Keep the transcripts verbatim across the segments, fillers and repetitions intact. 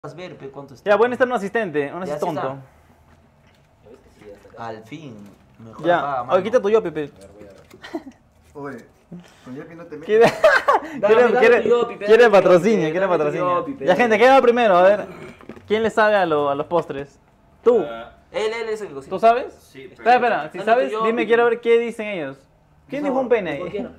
ver pe, cuánto está. Ya, puede estar un asistente, un Ya, asistente sí tonto. Al fin. Mejor Ya, paga, oye, mano. quita tu yo, Pepe. Oye, con Yopi no te metas. Quiere, quiere, dame quiere, tu Yopi, pe, quiere dame tu patrocinio, Yopi, quiere dame tu patrocinio. Yopi, pe. Ya, gente, ¿quién va primero? A ver, ¿quién le sabe a, lo- a los postres? Tú. Ah, Él, él es el que cocina. ¿Tú sabes? sí, pero... Espera, espera, si Dame tu sabes, Yopi, dime, pe. quiero ver qué dicen ellos. ¿Quién dijo un pene ahí? Cualquiera.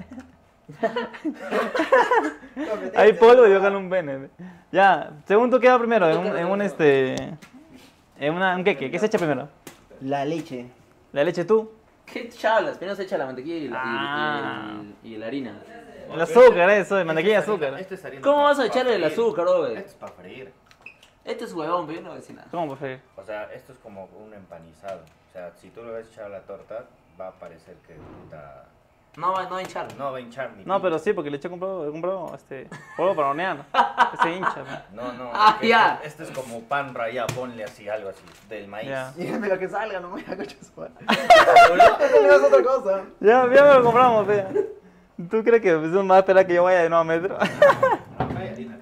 Hay polvo y yo gano un pene. Ya, según tú, ¿qué va primero? En un, en un este... En una, un queque, ¿qué se echa primero? La leche. ¿La leche tú? ¿Qué chalas? Primero se echa la mantequilla y la, y- Ah. y, y la harina. El azúcar, eso, de mantequilla y azúcar. Esto es harina ¿Cómo pa- vas a pa echarle el freír. azúcar, bro? Esto es para freír. Este es huevón, pero yo no voy a decir nada. ¿Cómo preferir? O sea, esto es como un empanizado. O sea, si tú lo vas a echar a la torta, va a parecer que puta... No va no va a echarle. No va a hinchar ni No, pero pincho. sí, porque le eché comprado, he comprado este, polvo para hornear. Ese hincha, ¿no? No, no. Ah, porque ya. Esto, esto es como pan rallado, ponle así, algo así, del maíz. Ya. Dígame lo que salga, no me hagas eso. No le das otra cosa. Ya, ya me lo compramos, vea. ¿Tú crees que eso me va a esperar que yo vaya de nuevo a metro? Acá hay harina,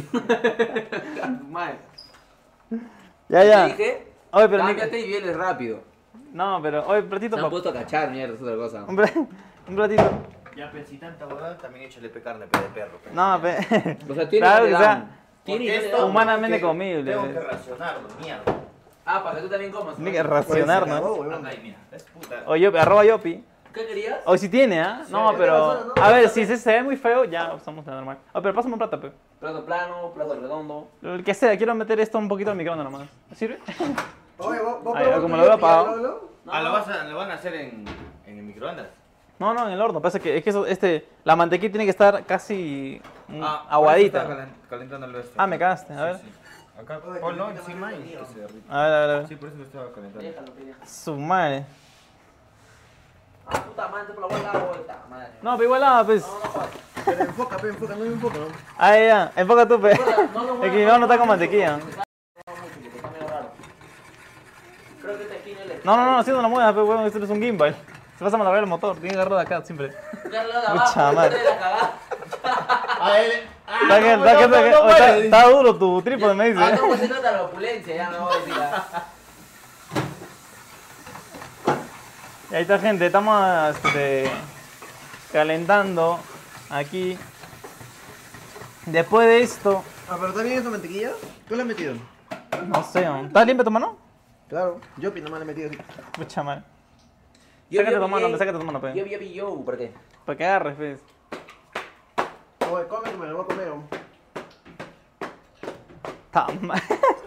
creo. Madre. ya, Te ya. dije, Oye, pero... cámbiate y vienes rápido. No, pero, oye, Se platito, han pa... puesto a cachar, mierda, es otra cosa. Un, pla- un platito. Ya, pero si tanta huevada, también échale pe carne pe de perro. pe. No, pe... O sea, tiene Claro y no que le sea dan. Tiene y Porque no le esto dan. humanamente tengo que- comible. Tengo que racionarlo, mierda. Ah, para que tú también comas. Tiene que racionar, ¿no? Acá hay, mira, es puta. O yo, arroba yopi. ¿Qué querías? O si tiene, ¿ah? No, Sí, pero... tiene razón, ¿no? A ver, si se, se ve muy feo, ya usamos la normal. Oh, pero pásame un plato, pe. Plato plano, plato redondo. El que sea, quiero meter esto un poquito al microondas nomás. ¿Sirve? Oye, vos, vos Ay, probás como tu lo veo Yopi, ya, apagado. Lolo. Ah, ¿lo, vas a, ¿lo van a hacer en, en el microondas? No, no, en el horno. Pasa que es que eso, este, la mantequilla tiene que estar casi mm, Ah, aguadita. por eso está calen- calentándolo esto. Ah, me cagaste, a Sí, ver. sí. Acá, Oye, ponlo que encima y también que se derrita. A ver, a ver, a ver. Sí, por eso lo estaba calentando. Déjalo, pe, déjalo. Su madre. Ah, puta madre, por la vuelta, la vuelta, madre. No, pero igual nada, pues. No, no, jodas. Pero enfoca, pe, enfoca, no me enfoca. ¿no? Ahí ya, enfoca tú, pe. No, no, Es que no, no está con mantequilla. Está medio raro. Creo que este aquí no le... No, no, no, haciendo la mueva, pe, huevón, esto es un gimbal. Se vas a malograr el motor, tiene que agarrarlo de acá siempre. Carla de Mucha abajo, madre. de la cagada. Ah, él... Está, que- está, que- está, que- oh, está- está duro tu trípode, me Ah, dice. no, pues se trata de la opulencia, ya no voy a decir nada. Y ahí está, gente, estamos este, calentando aquí. Después de esto, Ah, pero también esa mantequilla. ¿Tú la has metido? no sé, ¿no? ¿Estás limpia tu mano? Claro, Yopi nomás la he metido así. Pucha madre. Yo, Sácate yo, tu mano, yo, pe, sácate tu mano, Yo, pe. yo, yo, yo, ¿por qué? Para que agarres, pues. Oye, come que me lo voy a comer. ¿no? Ta madre.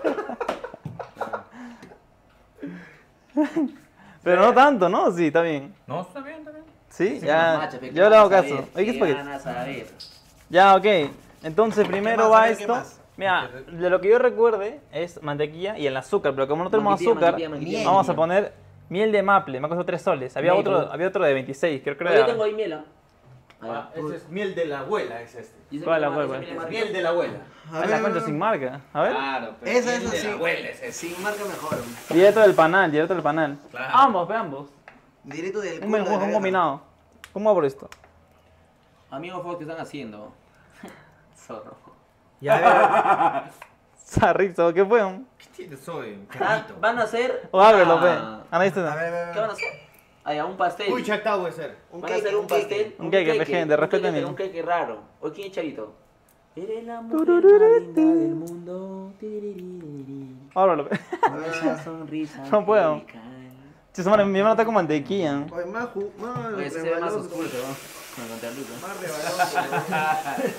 Pero no tanto, ¿no? Sí, está bien. No, está bien, está bien. Sí, Sí, ya. macho, pe, ¿qué Yo le hago van a caso. saber? Oye, ¿qué ¿Qué espagueti? van a saber? Ya, ok. Entonces primero más? A va ver, ¿qué esto. más? Mira, de lo que yo recuerde es mantequilla y el azúcar, pero como no tenemos Mantequilla, azúcar, mantequilla, mantequilla, vamos a mantequilla. poner miel de maple, me ha costado tres soles. Había Maple. otro, había otro de veintiséis, creo que Pero yo era. tengo ahí miel, ¿ah? Ah, ese es miel de la abuela, es este. Y ese ¿Cuál, miel cuál, de cuál? miel de mar- Miel de la abuela. A Ah, ver, la a cuenta ver, sin a ver. marca. A ver. Claro, pero Esa, miel esa de sí. la abuela es este. Sin marca mejor. Directo del panal, directo del panal. Claro. Ambos, ve ambos. Directo del Un, culo un, de la un verga. combinado. ¿Cómo va por esto? Amigos, Fox, ¿qué están haciendo? Zorro. Ya, a ver. Sarrizo, ¿qué fue? ¿Qué tienes hoy? Ah, Carnito. Van a hacer... O ábrelo, una- ve. Ah, no, este A no. ver, a ver, a ¿Qué van a ver. hacer? Allá, un pastel. Uy, chactado puede ser. Un Van a cake, hacer un un cake. pastel. Un cake, gente, un respétame. cake, Un cake raro. ¿O quién es Charito? Eres la mujer más linda del mundo. Tiririri. Ábrelo, ve. A ver, Esa sonrisa. No puedo. angelical. Che, su madre, mi hermano está con mantequilla. Oye, más ju... Más Oye, ese se ve más rebaloso, oscuro, pero con el contraluz, ¿no? Más rebaloso.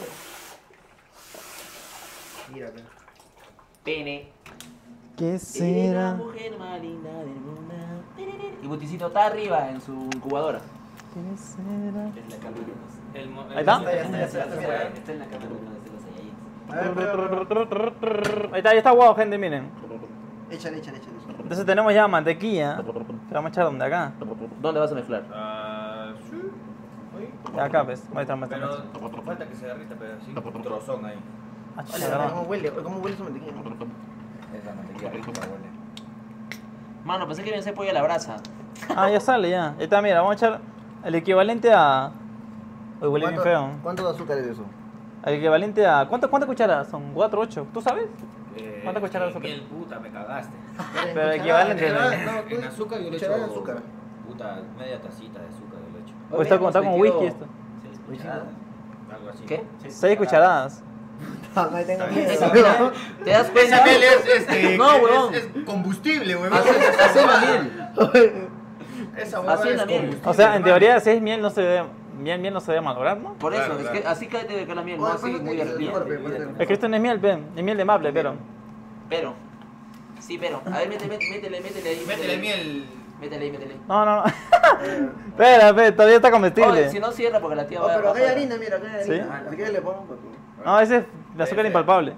Mira, pe. Pene. ¿Qué Eres la será? mujer más linda del mundo. Tiririri. Y Buticito está arriba en su incubadora. ¿Qué será? En la cabina. El mo- Ahí está. Ya está, ya está, ya está, ya está. Está en la cabina de los Saiyajins. A ver, pero, pero, Ahí está, ahí está guau, gente, miren. Échale, échale, échale. Entonces tenemos ya mantequilla. Que vamos a echar donde acá. ¿Dónde vas a mezclar? Ah, sí. Uy. Ya acá, ves. Muestra, muestra, Pero muestra. falta que se derrita, pero sí, un trozón ahí. Ah, Oye, chévere. ¿cómo huele? Oye, ¿cómo huele esa mantequilla? Es la mantequilla rica, huele. Mano, pensé que iba a ser pollo a la brasa. Ah, ya sale, ya. Ahí está, mira, vamos a echar el equivalente a... Uy, huele bien ¿Cuánto- feo. ¿Cuánto de azúcar es eso? El equivalente a... ¿Cuántas cuántas cucharadas son? ¿Cuatro, ocho? ¿Tú sabes? Eh, ¿Cuántas cucharadas de en azúcar? miel, puta, me cagaste. Pero equivalente. No, En azúcar yo le echo. cucharada de azúcar. Puta, media tacita de azúcar yo le echo. O está, con- está con whisky esto. Seis Whisky, cucharadas, Algo así. ¿Qué? Seis cucharadas. No, no tengo Está bien. miedo. Esa miel, ¿te das cuenta? Esa miel es, este, No, es- huevón. es, combustible, huevón. Así, así es la miel. Esa huevada Así es la miel. combustible, O sea, en hermano. teoría, si es miel, no se debe, miel, miel no se debe malograr, ¿no? Por eso, Claro, es claro. que así cae debe caer la miel, no Oye, así pásate muy el ardiente. mejor, pe, pásate el Es que esto no es miel, pe. Es miel de maple, pero. Pero, sí, pero. A ver, métele, métele, métele ahí. Métele miel. Métele ahí, métele ahí. No, no, no. Espera, pe, todavía está comestible. Oye, si no cierra porque la tía Oh, va a. pero acá hay harina, mira, acá hay ¿Sí? harina. Si quieres le pongo un poco. No, ese es de azúcar Ese. impalpable.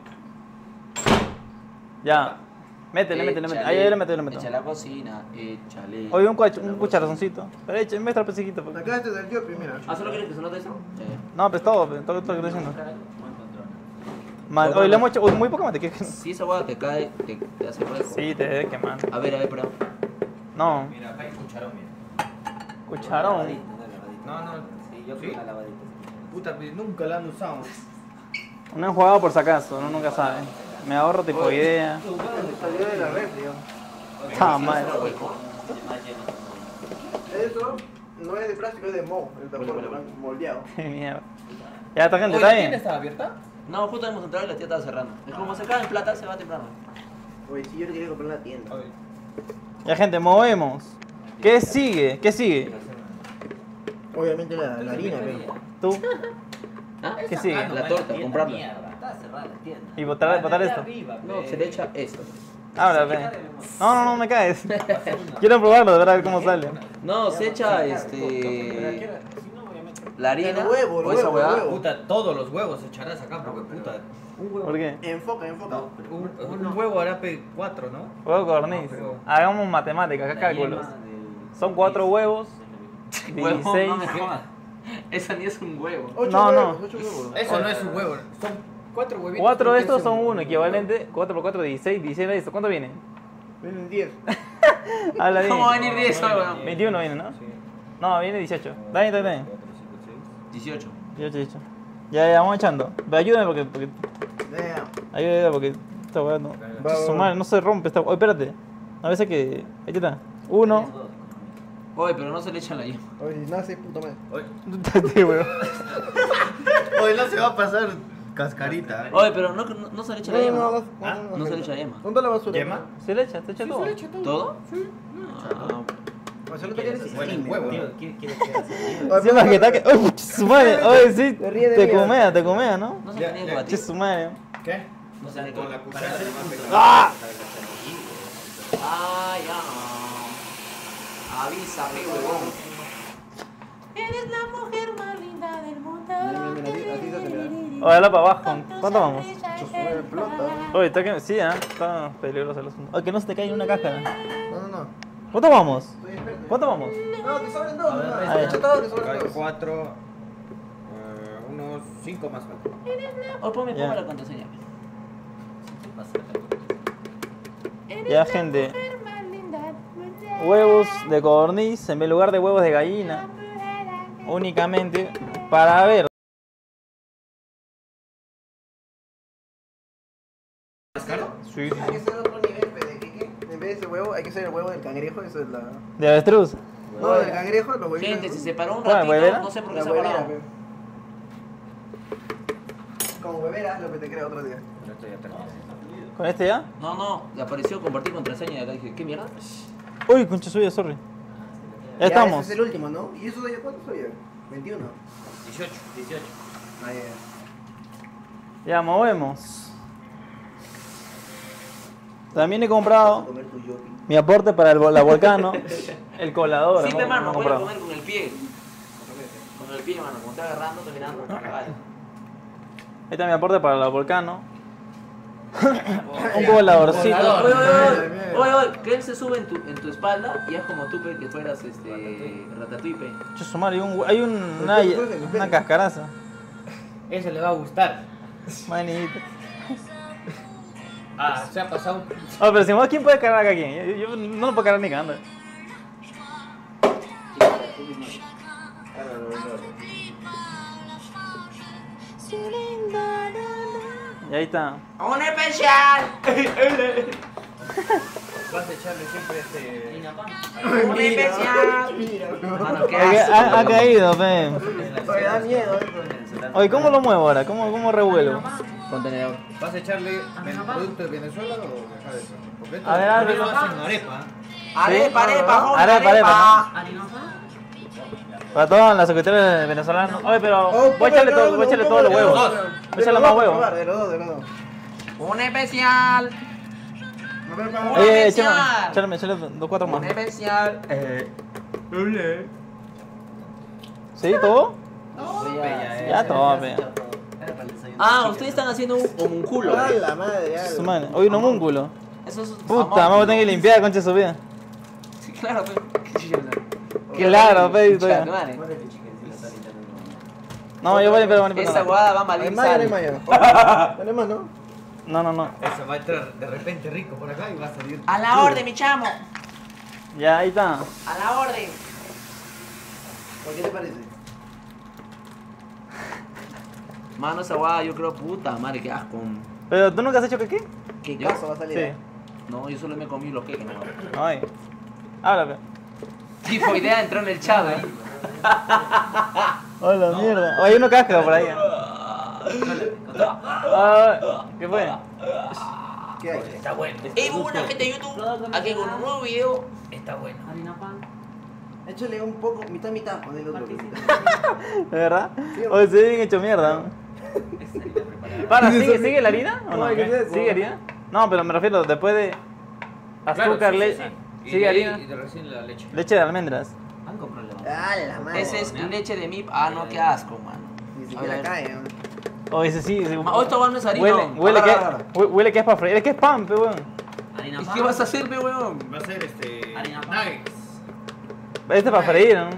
Ya. Métele, métele, métele. Ahí, ahí le meto, ahí le meto. Echa la cocina, échale. Oye, un, cuach- un cucharazoncito. Pero eche, en vez de pesquito. pe. Acá este es del Yopi, mira. ¿Ah, solo quieres que se note eso? Sí. No, pues todo, pe, todo, todo lo que estoy diciendo. Man, oye, le hemos hecho uy, muy poca mantequilla. Si esa hueá te cae, te, te hace hueco. Sí, te debe quemar. A ver, a ver, prueba. No, Mira, acá hay cucharón, mira. cucharón. No, no. Sí, yo ¿Sí? creo que la lavadita. Puta, pues nunca la han usado. Una enjuagada por si acaso, uno nunca sabe. Me ahorro tipo idea. Salió de la red, tío. Ah, madre. Eso no es de plástico, es de mo. El tapón lo han moldeado. Mierda. Ya, esta gente está bien. estaba abierta? No, justo hemos entrado y la tía estaba cerrando. Es como se cae en plata, se va temprano. Oye, si yo le quería comprar en la tienda. Ya, gente, movemos. ¿Qué sigue? ¿Qué sigue? Obviamente la, la harina, pero. ¿Tú? ¿Ah? ¿Qué sigue? La torta, comprarla. Está cerrada la tienda. ¿Y botar, botar esto? No, se le echa esto. Ahora, ve. No, no, no me caes. Quiero probarlo, de verdad, a ver cómo sale. No, se echa este. La harina. El huevo, el o esa huevo, el hueá. huevo. Puta, todos los huevos echarás acá porque puta. ¿Por qué? Enfoca, enfoca. Un, un huevo hará pe cuatro, ¿no? Huevo codorniz. Hagamos matemáticas, acá cálculos. Son cuatro huevos. Huevo, dieciséis. no me jodas. Esa ni es un huevo. Ocho No, no. huevos, ocho huevos. Eso no es un huevo, son cuatro huevitos. Cuatro de porque estos es son un- uno, equivalente. cuatro por cuatro, dieciséis. dieciséis de esto. ¿Cuánto viene? Vienen diez. Habla bien. ¿Cómo va a venir diez, weón? veintiuno viene, ¿no? No, viene dieciocho. Dale, dale, dale. dieciocho. dieciocho, dieciocho. Ya, ya, vamos echando. Pero ayúdame porque. porque Damn. ayúdame porque. Esta weá no. Va, Su va. madre, no se rompe esta. Oye, espérate. A veces que. Ahí está. Uno. Oye, pero no se le echa la yema. Oye, si nace, puta madre. Oye, Sí, weón. oye, no se va a pasar cascarita. ¿eh? Oye, pero no, no, no se le echa la No, yema. no, No, no, no, no, no se le echa yema. ¿Dónde está la basura? ¿Yema? Se le echa, se echa todo. ¿Todo? Ah, Pues solo te quieres Bueno, el huevo. Tío, ¿qué quieres que haga? Sí, más que está que. ¡Uy, su madre! Oye, sí. Te ríe de Te mí, comea, te comea, ¿no? no se Ya, tenía que ya, Che, batir. su madre. ¿Qué? No se tenía que Con la batir. cuchara además pegar. ¡Ah! Ay, ya. Avísame, huevón. Eres la mujer más linda del mundo. Mira, mira, mira, así- así se hace, mira. Oye, dale para abajo. ¿Cuánto vamos? Sube, explota. Oye, está que. Sí, ¿ah? Está peligroso el asunto. Oye, que no se te caiga una cáscara. No, no, no. ¿Cuánto vamos? Estoy experto. ¿Cuánto vamos? No, te sobran dos. No, ahí. te echa todo, te Acá sobran hay dos. cuatro, eh, unos cinco más faltan. O ponme, Ya. ponme la contraseña. Ya, gente. Huevos de codorniz en lugar de huevos de gallina. Únicamente para ver. ¿Más caro? Sí, sí, Hay sí. que ser otro nivel, pe, de que, que en vez de ese huevo, hay que ser el huevo del cangrejo, eso es la... ¿De avestruz? No, del cangrejo, los huevitos. Gente, se separó un ¿Cuál, ratito, huevera? no sé por qué La se ha huevera, parado. pe. Como huevera, lo que te creo otro día. Esto ya terminó. ¿Con este ya? No, no, le apareció compartir contraseña y acá dije, ¿qué mierda? Uy, concha suya, sorry. Ya Ese estamos. es el último, ¿no? ¿Y eso de cuánto soy? veintiuno. dieciocho. dieciocho. Ah, ya. Ya, movemos. También he comprado Comer tu yopi. mi aporte para el, vo- la volcano. El colador. Sí, ¿no? pe, mano, No he voy a comprado. comer con el pie. Con el pie, mano, como está agarrando, está mirando. Vale. Ahí está mi aporte para la volcano. Un coladorcito. Oye, oye, Bien, oye, bien. oye, oye, que él se sube en tu, en tu espalda y es como tú, pe, que fueras este. Ratatouille, pe. Che, su madre, hay un, hay un- una, una cascaraza. Eso le va a gustar. Manito. Ah, se ha pasado. Oh, pero si vos, ¿quién puede cargar acá a quién? Yo, yo no lo puedo cargar ni cagando. Y ahí está. ¡Un especial! Vas a echarle siempre este. Harina pan. ¡Un especial! Mira, bro. Mano, qué Ha, asco, ha- ha weón. caído, fe. Oye, da miedo eso. Oye, ¿cómo lo muevo ahora? ¿Cómo, cómo revuelvo? Contenedor. ¿Vas a echarle ven- producto de Venezuela o de acá de Perú? Porque esto A ver, también ábrelo. lo hacen arepa. Arepa, arepa, joven, Arepa, arepa. arepa, Harina pan. Para todos los suscriptores venezolanos. Oye, pero Oh, voy a echarle, póngale todo, voy a echarle uno, todos los póngale huevos. uno. Voy a De echarle los más dos, huevos. probar, De los dos, de los dos. Un especial. A ver, vamos. Un Oye, especial. échame, échame, échale dos, cuatro más. Un especial. ¿Sí? ¿Todo? Ya, Ya, todo, fe. Era para el desayuno. Ah, ustedes están haciendo un homúnculo. A la madre, ya. Su madre. Oye, un homúnculo. Eso es Puta, me voy a tener que limpiar, concha de su vida. Sí, claro, pues. ¿Qué chucha? Claro, fe. Chucha, estoy- madre. Muérete, chica, si lo está limpiando. No, yo voy a limpiar, voy a limpiar. Esa guada va a Hay malir mayo, no hay sal. mayo. Tenemos, ¿no? No, no, no. Eso va a entrar de repente rico por acá y va a salir. A la orden, mi chamo. Ya, ahí está. A la orden. ¿Por qué te parece? Mano, esa guada yo creo puta madre, qué asco. Pero tú nunca has hecho qué? ¿Qué ¿Yo? caso va a salir? Sí. eh? No, yo solo me comí los queques, no. Ay. Háblame. Tipo idea entró en el chat, ¿eh? Hola, mierda. Oye, hay uno casca por ahí. Ah, ¿qué fue? ¿Qué hay? Está bueno. Ey, muy buena gente de YouTube. Aquí con un nuevo video. Está bueno. Harina pan. Échale un poco, mitad, mitad, ponle el otro. ¿De verdad? Oye, se bien hecho mierda. Es harina preparada. Para, ¿sigue, ¿sigue la harina? ¿O no? Oye, ¿qué es eso? ¿Sigue harina? No, pero me refiero, después de azúcar, Claro, sí, leche. sí, sí. ¿Sigue Y de ahí- harina? Y de recién la leche. Leche de almendras. Pan con problema. Ah, la madre. Ese es leche de mip. Ah, no, qué asco, mano. Ni A siquiera ver. cae, ¿no? Oye, ese sí. sí. Ma- oh, esta guada no es harina. Huele, huele, Agarra, que, agarra. hue- huele que es para freír. Es que es pan, pe, weón. Harina ¿Y pan. qué vas a hacer, pe, weón? Va a ser este. Harina pan. Nuggets. Este es para freír, ¿no?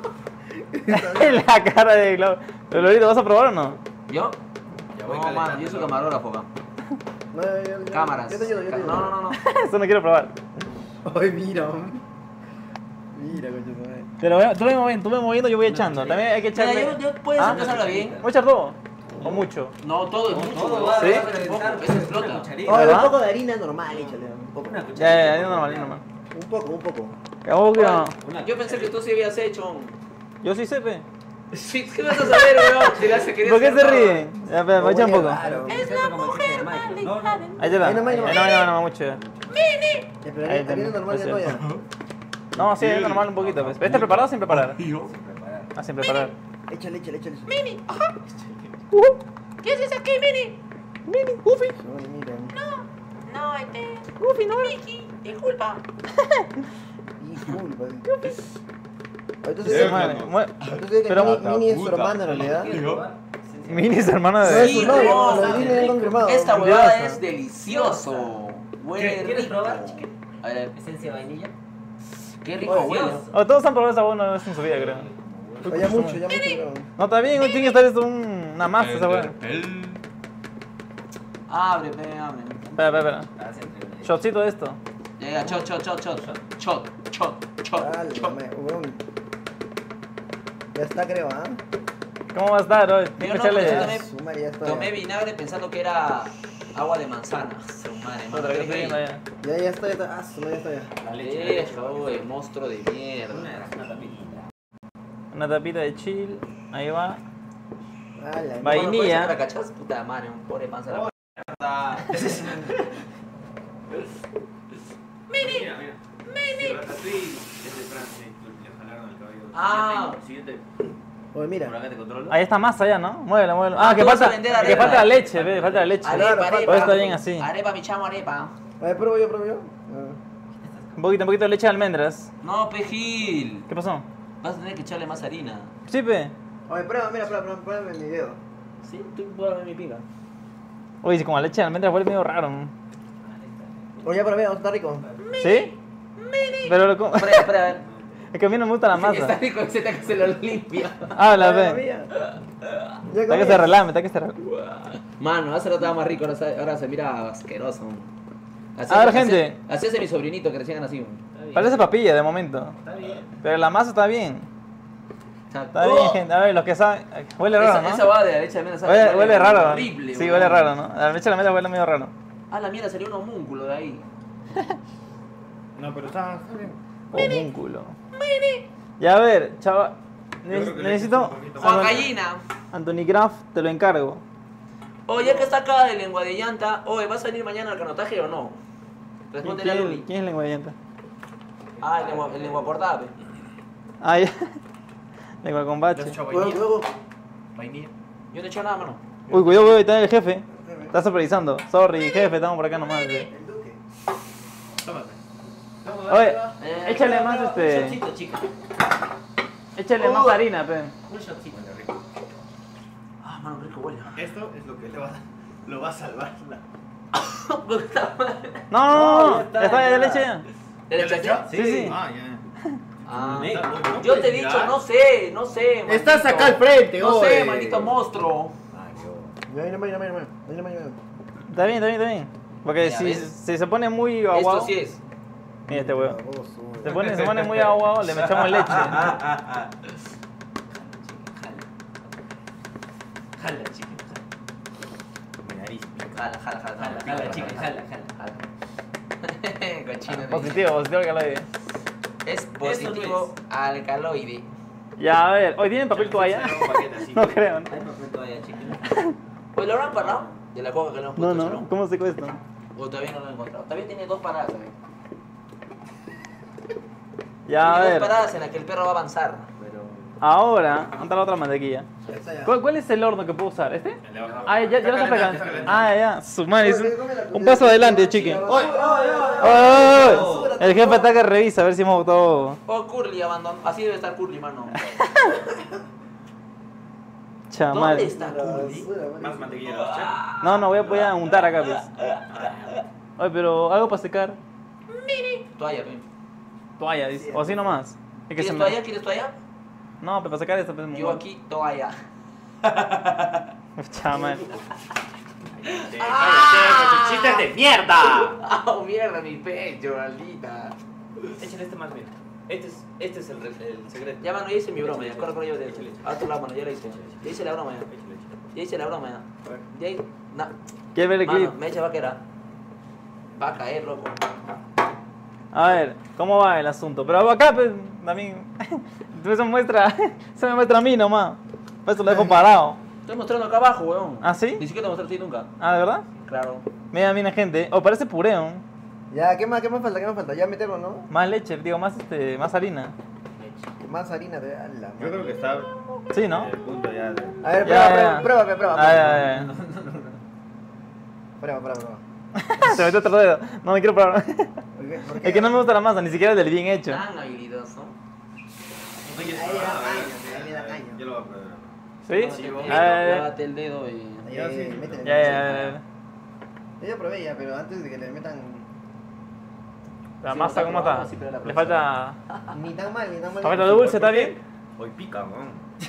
La cara de Glau. ¿Pero Lorito, vas a probar o no? ¿Yo? Ya voy No, mano, calentando yo soy el camarógrafo acá. No, yo- yo- yo- Cámaras. Yo te ayudo, yo te ayudo. No, no, no, no. Eso no quiero probar. Ay, mira. Mira, coño, su madre. Pero bueno, tú me moviendo, tú me moviendo, yo voy echando. También hay que Mira, echarle. yo, yo puede ser ¿Ah? que salga bien. ¿Voy a echar todo? ¿O mucho? No, todo es mucho, Todo weón. va ¿Sí? va a reventar. Eso explota. Una cucharita. Oye, ¿Verdad? un poco de harina normal, échale. Un poco. Una Ya, cucharita. ya, ya, normal, ya, normal. Un poco, un poco. Ya, vos, cuidado. Una Yo pensé que tú sí habías hecho. Yo sí sé, pe. Sí, ¿qué vas a saber, weón? Si la se quería ¿Por qué hacer se todo. ríen? Ya, espera, voy a echar un poco. Claro. Es la mujer más No, no. Ahí está. Ahí nomás, ahí Ahí nomás. no, ahí no, no, mucho. ya. Ya, pero Ahí harina harina está, normal ya no gracias. ya. No, sí, normal un poquito, pues. ¿Este preparado o sin preparar? Preparar. Ah, sin preparar. Échale, échale, échale. ¿Qué haces aquí, Mini? Mini, Goofy. Ay, mira. No, este. Goofy, no. Mickey, disculpa. Disculpa. Sí, Entonces, madre. Mue- entonces que Pero- Mini, Mini es su hermana en realidad. ¿Quieres probar? Mini es hermano No, de. es su novio, no, lo de Disney han confirmado. Esta huevada Curiosa. es delicioso. Huele ¿Quieres rico. probar, chique? A ver, Esencia de vainilla. qué rico Oye, huele. Oh, todos han probado esa buena vez en su vida, creo. Oye, ya mucho, ya mucho, creo. No, está bien, tiene que estar esto un- una masa esa weá. Abre, pe, abre. Espera, espera, espera. Ah, sí, entre- Shotcito de esto. Ya, ya, chot, chot, chot, chot. Chot, chot, chot, Dale, chot. me- weón. Ya está, creo, ¿ah? ¿Cómo va a estar hoy? Yo Tiene que no, pero yo echarle. también Su madre, ya está. tomé vinagre pensando que era agua de manzana. Su madre, mano. Otra que estoy viendo allá. Ya, ya está, ya está. Ah, su madre, ya está ya. La leche. la leche. Deja, uy, monstruo de mierda. Una una tapita. Una tapita de chill. Ahí va. Ah, la Vainilla. ¿La cachas? Puta madre, un pobre panza. de la- Mira, mira. Mini. Ratatouille es de Francia. Le jalaron el cabello. Ah. Siguiente. Oye, mira. Por acá te controlo. Ahí está masa ya, ¿no? Muévelo, muévelo. Ah, Ah, que tú vas falta, a vender que arepa. falta la leche, ve, falta la leche. Arepa, Claro, arepa. Todo está bien así. Arepa, mi chamo, arepa. A ver, pruebo yo, pruebo yo. Ah. Un poquito, un poquito de leche de almendras. No, pejil. ¿Qué pasó? Vas a tener que echarle más harina. Sí, pe. Oye, prueba, mira, prueba, prueba, pruébame mi dedo. Sí, tú puedes ver mi pica. Oye, si como la leche de almendras huele medio raro, ¿no? Oye, ya probé, está rico. ¿Sí? Pero lo como. Espera, espera, a ver. Es que a mí no me gusta la Está masa. rico que se te- que se lo limpia. Habla, Ya ve. comía. Ya Está que comí. se relame, está que se relame. Mano, hace rato estaba más rico, ahora se, ahora se mira asqueroso. Así, A ver, así- gente. Así hace mi sobrinito que recién nació. Está bien. Parece papilla de momento. Está bien. Pero la masa está bien. Está bien, gente. A ver, los que saben. Huele raro, esa, ¿no? esa va de la leche de almendra. sabe Huele, que huele raro. Horrible, Sí, weón. huele raro, ¿no? La leche de almendra huele medio raro. Ah, la mierda, salió un homúnculo de ahí. No, pero está, está bien. Homúnculo. Ya, a ver, chaval. creo que le Necesito. eches un poquito Juan Anthony- Gallina. Anthony Graf, te lo encargo. Oye, ya que está acá de lengua de llanta, oye, ¿vas a venir mañana al canotaje o no? ¿Quién, Respóndele a quién- Luli. quién es lengua de llanta? Ah, el lengua, el lengua cortada, pe. Ah, ya. Lengua con bache. Luego, luego. Vainilla. Yo no he hecho nada, mano. Uy, cuidado, cuidado, está el jefe. Está supervisando. Sorry, jefe, estamos por acá nomás. eh. El duque. Oye, Eh, échale más Un este. shotcito, chica. Échale más harina, pe. Un shotcito. Huele rico. Ah, mano, rico huele. Esto es lo que le va, lo va a salvar. La... No, no, no, no. ya está, Ya está, ya ya. le eché ya. ¿Ya le echaste? Sí, sí. Ah, ya. Ah, Ven. yo te he dicho, no sé, no sé. maldito. Estás acá al frente, No oye. sé, maldito monstruo. Mira, mira, mira, mira, mira, mira, mira, mira. Está bien, está bien, está bien. Porque Ya si, ves. si se pone muy aguado. Esto sí es. Mira este huevo. Baboso. Se pone, se pone muy aguado, le echamos leche. Jala. Jala, chica. Mi nariz. Jala, jala, jala, Jala, jala, chica. Jala, jala. Cochino de- Positivo, positivo alcaloide. Es positivo alcaloide. Ya, a ver, ¿hoy tienen papel toalla? No creo, ¿no? Hay papel todavía, chica. Oye, ¿lo habrán parado? De la coca que le hemos No, puesto, no, ¿cómo se cuesta? O todavía no lo he encontrado. Todavía tiene dos paradas, ¿sabes? Ya, a Tiene ver. dos paradas en las que el perro va a avanzar. Pero. Ahora, ¿dónde está la otra mantequilla? Está ya. ¿Cuál, cuál es el horno que puedo usar? ¿este? El de abajo. Ah, ya, ya lo está calentando, pegando. está Ah, ya, su madre, es un, Oye, come la un comida. paso adelante, chique. Oye, ¡Ay! El jefe está que revisa a ver si hemos votado. Oh, Curly abandonó. Así debe estar Curly, mano. Chamal. ¿Dónde está Curly? Más mantequilla. ¿sí? No, no, voy a, voy a untar acá, pues. Oye, pero algo para secar. Toalla, pe. Toalla, dice. O así nomás. Es que ¿Quieres se me... toalla? ¿Quieres toalla? No, pero para secar esto, pues. Yo aquí, toalla. Chamal. ¡Chistes de mierda! ¡Ah, mierda, mi pecho, maldita! Échale este más bien. Este es, este es el, re- el secreto. Ya, mano, ya hice mi broma, ya. Corre, corre, yo de A otro lado, mano, ya la hice. Ya hice la broma, ya. Ya hice la broma, ya. Ya hice... No. ¿Quieres ver el clip? Mano, me echa vaquera. Va a caer, loco. A ver, ¿cómo va el asunto? Pero acá, pues, también. Eso muestra. Se me muestra a mí nomás. Por eso lo dejo parado. Estoy mostrando acá abajo, weón. ¿Ah, sí? Ni siquiera te mostré a ti nunca. Ah, ¿de verdad? Claro. Mira, mira, gente. Oh, parece pureo. Ya, ¿qué más, qué más falta? ¿Qué más falta? Ya meterlo, ¿no? Más leche, digo, más este, más harina. Más harina de a la Yo madre. creo que está Sí, ¿no? en el punto ya de... A ver, Ya, prueba, ya. prueba, prueba, prueba. Ah, ya, ya. Prueba, prueba, prueba. Se metió otro dedo. No me quiero probar. ¿Por qué? ¿Por qué? Es que no me gusta la masa, ni siquiera del bien hecho. Tan habilidoso. Oye, Ahí le da caña, ahí le da caña. Yo lo voy a probar. ¿Sí? Sí, Ah, ya, ya. lávate el dedo y... Ahí, Ya, ahí, sí. métele, Ya, ya, ya, ya. Yo ya probé ya, pero antes de que le metan... La Sí, masa, no ¿cómo está está? probado, sí, pero la Le próxima. falta. Ni tan mal, ni tan mal. ¿Le falta dulce? ¿Está bien? Hoy pica, weón.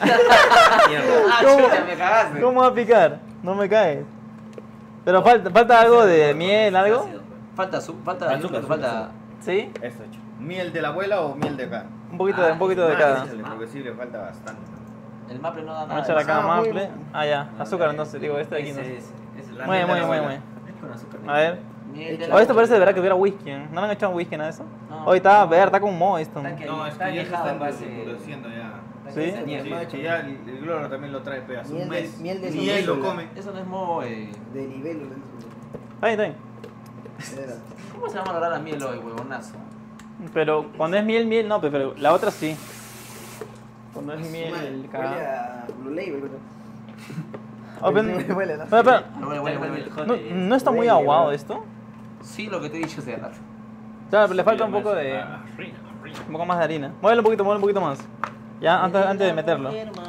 ¡Ah, ¿Cómo? chucha, me cagaste! ¿Cómo va a picar? No me caes. Pero falta, falta algo de miel, algo. Falta su... Falta... Azúcar, falta... ¿Sí? Esto hecho. ¿Miel de la abuela o miel de acá? Un poquito de, un poquito de Ah, cada. échale, porque sí le falta bastante. El maple no da Vamos a nada. echar acá Ah, muy maple. bien. Ah, ya. Azúcar, entonces, digo, este de aquí no. Ese, ese, ese es la Muy bien, muy miel bien, de muy la bien. abuela. Es con azúcar. A ver. Miel de la Oh, esto abuela. parece de verdad que tuviera whisky. ¿eh? ¿No le han echado whisky nada de eso? No. Hoy está, ver, está con moho esto. Está que- No, es está que ya se añejado están en base- produciendo ya. ¿Sí? está Sí, añejo. es que ya el, el Gloro también lo trae, pe, hace Miel un de- mes. miel de Ni él lo célula. come. Eso no es moho, eh... De nivel. Está bien, está bien. ¿Cómo se llama ahora la miel hoy, huevonazo? Pero cuando es miel, miel no, pe- pero la otra sí. Cuando es miel, Huele cagada. a Blue Label, bro. Oh, pero- Huele, huele, ¿no? espera, espera. Huele, huele, huele. ¿No, ¿no está muy aguado esto? Sí, lo que te he dicho hace rato. Claro, pero le falta un poco de. Ah, rico, rico. Un poco más de harina. Muévelo un poquito, muévelo un poquito más. Ya, antes, antes de meterlo.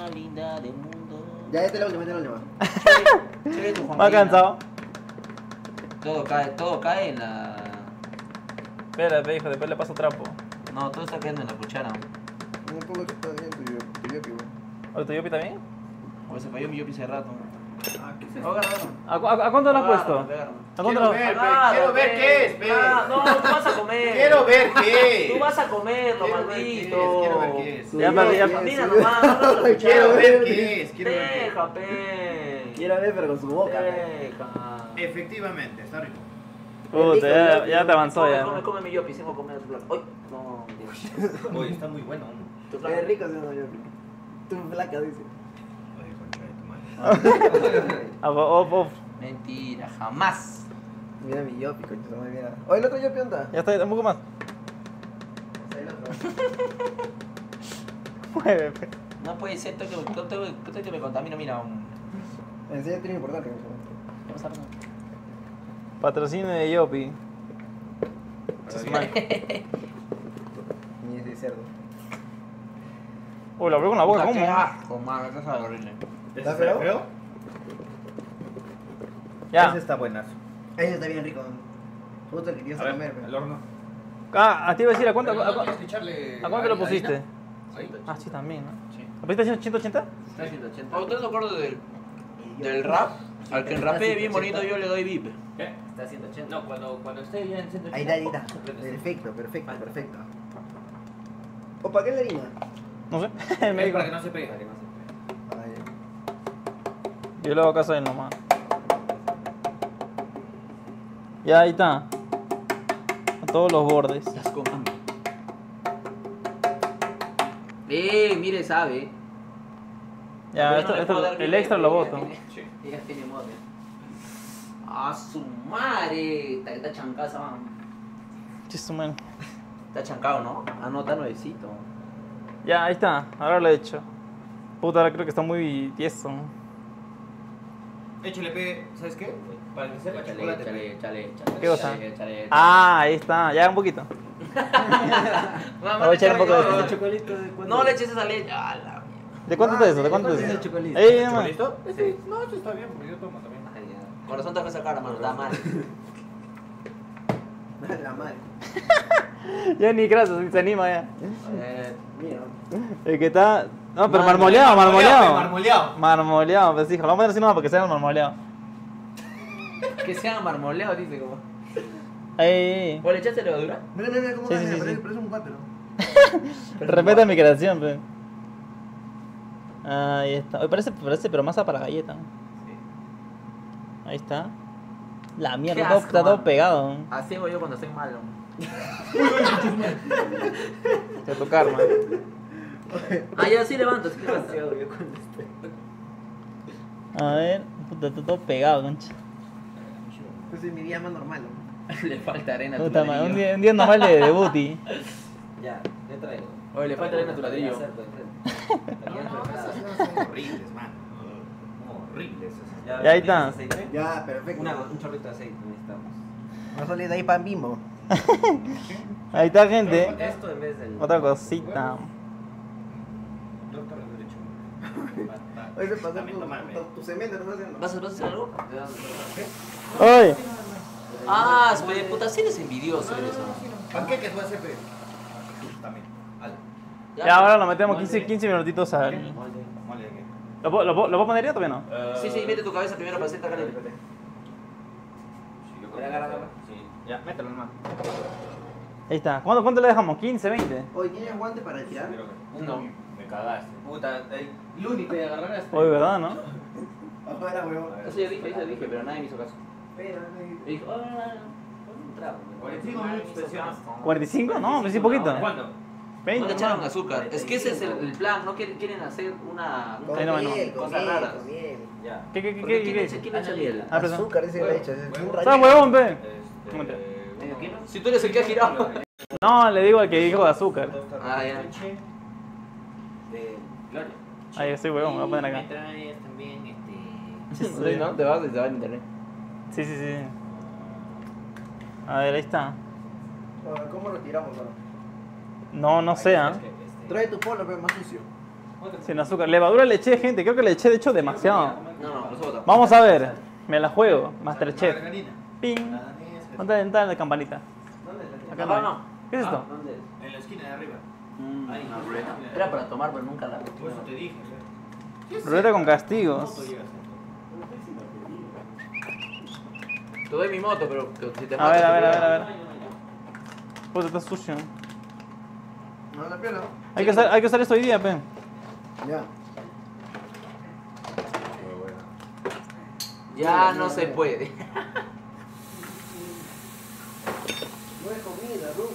Ya, esta es la última, esta es la última. Chévere tu ¿Va Juanquina. cansado? Todo cae, todo cae en la... Espera, pe, hijo, después le paso trapo. No, todo está cayendo en la cuchara. Un poco que está bien tuyo, tuyo, tuyo. ¿O tu yopi también? O se falló mi yopi hace rato. Ah, ¿qué es Oh, eso? agarra, agarra. ¿A, cu- a- a cuánto lo has Agarra, puesto? agarra. ¿A cuánto Quiero lo ver. has pe, quiero ver qué es, pe. Ah, no, tú vas a comer. Quiero Quiero ver qué. Tú vas a comerlo, Quiero ver qué es, maldito. quiero ver qué es. Ya perdí, ya Mira nomás, no lo Quiero escucharon. ver qué es. Quiero ver qué es. Deja, pe. Quiero ver, pero con su boca. pe. Deja. Efectivamente, está rico. Puta, ya, ya te avanzó Come, ya. come, come mi yopi, hicimos comer tu plato. Uy, no, Dios. Oye, está muy bueno. Tu Es plato. rico, sí, no, yo. Tu flaca, dice. Oye, concha de tu madre. Off, off, off. Mentira, jamás. Mira mi yopi, coño, se me mira. Oye, el otro yopi, ¿dónde está? Ya está, un poco más. Ahí el otro. Mueve, pe. No puede ser, tengo que, tengo que, tengo que me contamino, mira. Un... Enseña, tiene importante. Vamos a ver. Patrocinio de Yopi. Ni ese cerdo. Uy, lo abrió con la boca, Puta, ¿cómo? qué asco, man, eso sabe horrible. ¿Está feo? Ya. Ese está buenazo. Ese está bien rico. Justo el que querías A ver, comer, al pero. horno. Ah, a ti iba a decir, ¿a cuánto, Pero a, no cu- tienes que echarle a cuánto lo harina. pusiste? Ahí. Ah, sí, también, ¿no? Sí. ¿Lo pusiste ciento ochenta? Está ciento ochenta. ¿Ustedes se acuerdan del, del rap? Al que rapee bien bonito yo le doy V I P. ¿Qué? Está a ciento ochenta. No, cuando, cuando esté ya en ciento ochenta. Ahí está, ahí está. Perfecto, perfecto, perfecto. ¿O para qué la harina? No sé. Es Me dijo. para que no se pegue. Ay, Yo le hago caso a él nomás. Ya, ahí está. A todos los bordes. Estás con hambre. Eh, mire, sabe. Ya, Pero esto, no le esto- puedo dar el V I P, extra lo ella boto. tiene- Ella tiene modo. A su madre. Está, está chancada esa man. Chisto, man. Está chancado, ¿no? Ah, no, está nuevecito. Ya, ahí está. Ahora lo he hecho. Puta, ahora creo que está muy tieso. Échale, pe, ¿sabes qué? Para que sepa Échale, chocolate. échale, échale, échale. ¿Qué cosa? Échale, échale, échale. Ah, ahí está. Ya, un poquito. Mamá, Voy a echar un poco de no, esto. chocolito de cuánto? No le eches esa leche. Ah, la mierda. ¿De cuánto Ah, está eso? ¿De sí, cuánto ¿cuánto es es eso? el chocolito? Ey, mamá. ¿Listo? Sí. No, eso está bien, porque yo tomo también. Ay, ya. Corazón te esa cara, mano. Está mal. La madre. Ya ni gracias, se anima ya. Eh, Mira. El que está. No, pero Mar- marmoleado, marmoleado, marmoleado. marmoleado. Marmoleado, pues hijo. Lo vamos a poner así nomás para que sea marmoleado. que sea marmoleado, dice como. Ey, ey, ¿Vos le echaste levadura? Mira, mira, mira cómo Sí, va, sí, mira, sí, parece, sí. parece un cuatro. ey. Respeta mi creación, pe. Ahí está. Oye, parece, parece, pero masa para galleta. Ahí está. La mierda, Qué todo- asco, está todo man. pegado. Así hago yo cuando estoy malo. Te tu karma. Ah, ya, sí levanta, sí levanta. A ver, puta, está todo pegado, concha. Pues es mi día más normal. ¿no? Le falta arena a tu Puta madre, ladrillo. un día, un día normal de, de booty. Ya, le traigo. Oye, le falta arena a tu ladrillo. No, no, esas esas son horribles, man. Horribles esas. Ya, ahí está. ¿Aceite? Ya, perfecto. Una- un chorrito de aceite necesitamos. No sale de ahí pan bimbo. Ahí está, gente. Esto en vez del... Otra cosita. Doctor de derecho. Oye, se pasó También tu, tomarme. tu, tu cemento, ¿no estás haciendo? ¿Vas a, vas a hacer algo? ¡Oye! Ah, espera, puta, si eres envidioso eres. ¿no? Panqueques voy a hacer, pe. También. Al. Ya, ahora lo metemos quince, quince minutitos al. Mole de qué. ¿Lo, puedo- lo, puedo- ¿Lo puedo poner ya o todavía no? Sí, sí, mete tu cabeza primero para hacerte caliente. Sí, yo creo Ya, que- agarra, agarra. Sí. Ya, mételo nomás. Ahí está. ¿Cuánto, cuánto le dejamos? ¿quince, veinte? Oye, ¿tienes guante para tirar? Creo que- No. Me cagaste. Puta, el único de agarrar este. Hoy, ¿verdad, no? Afuera, weón. Eso ya dije, eso ya dije, pero nadie me hizo caso. Espera, Me dijo, ah, no, no, no, un trago. cuarenta y cinco minutos de sesión. ¿cuarenta y cinco? No, pues sí, poquito. ¿Cuándo? No veinte. le echaron azúcar. Es que ese es el, el plan, no quieren, quieren hacer una, un Con Ahí no, miel, no. con cosas miel, raras. con miel. Ya. ¿Qué, qué, qué, Porque qué? ¿quién qué? echa, quién echa miel? Ah, perdón. Azúcar ese le echas, es un ¡Está rayito. huevón, pe! Este, ¿Cómo te- ¿Medio kilo? Si tú eres el que ha girado. No, le digo al que dijo de azúcar. Ah, ya. De Gloria. Ahí estoy, huevón, me voy a poner Me acá. traes también este... Sí, ¿no? Te vas y te vas en internet. Sí, sí, sí. A ver, ahí está. Bueno, ¿cómo lo tiramos ahora? No, no sé, ¿ah? Trae tu polo, pero más sucio. Sin azúcar. Levadura le eché, gente. Creo que le eché, de hecho, demasiado. No, no, los otros. Vamos a ver. Me la juego. Masterchef. Margarina. Ping. ¿Dónde está la campanita? Acá Ah, no. no. ¿Qué es esto? ¿Dónde es? En la esquina de arriba. Mm, Ahí, una no, ruleta. no. Era para tomar, pero nunca la Por eso te dije. Ruleta con castigos. Te doy mi moto, pero que si te A ver, mato, a ver, te a voy ver, a ver. Pues está sucio. No, la pierna. Hay que, usar, hay que usar esto hoy día, pe. Ya. Ya no se puede. No es comida, Ruf.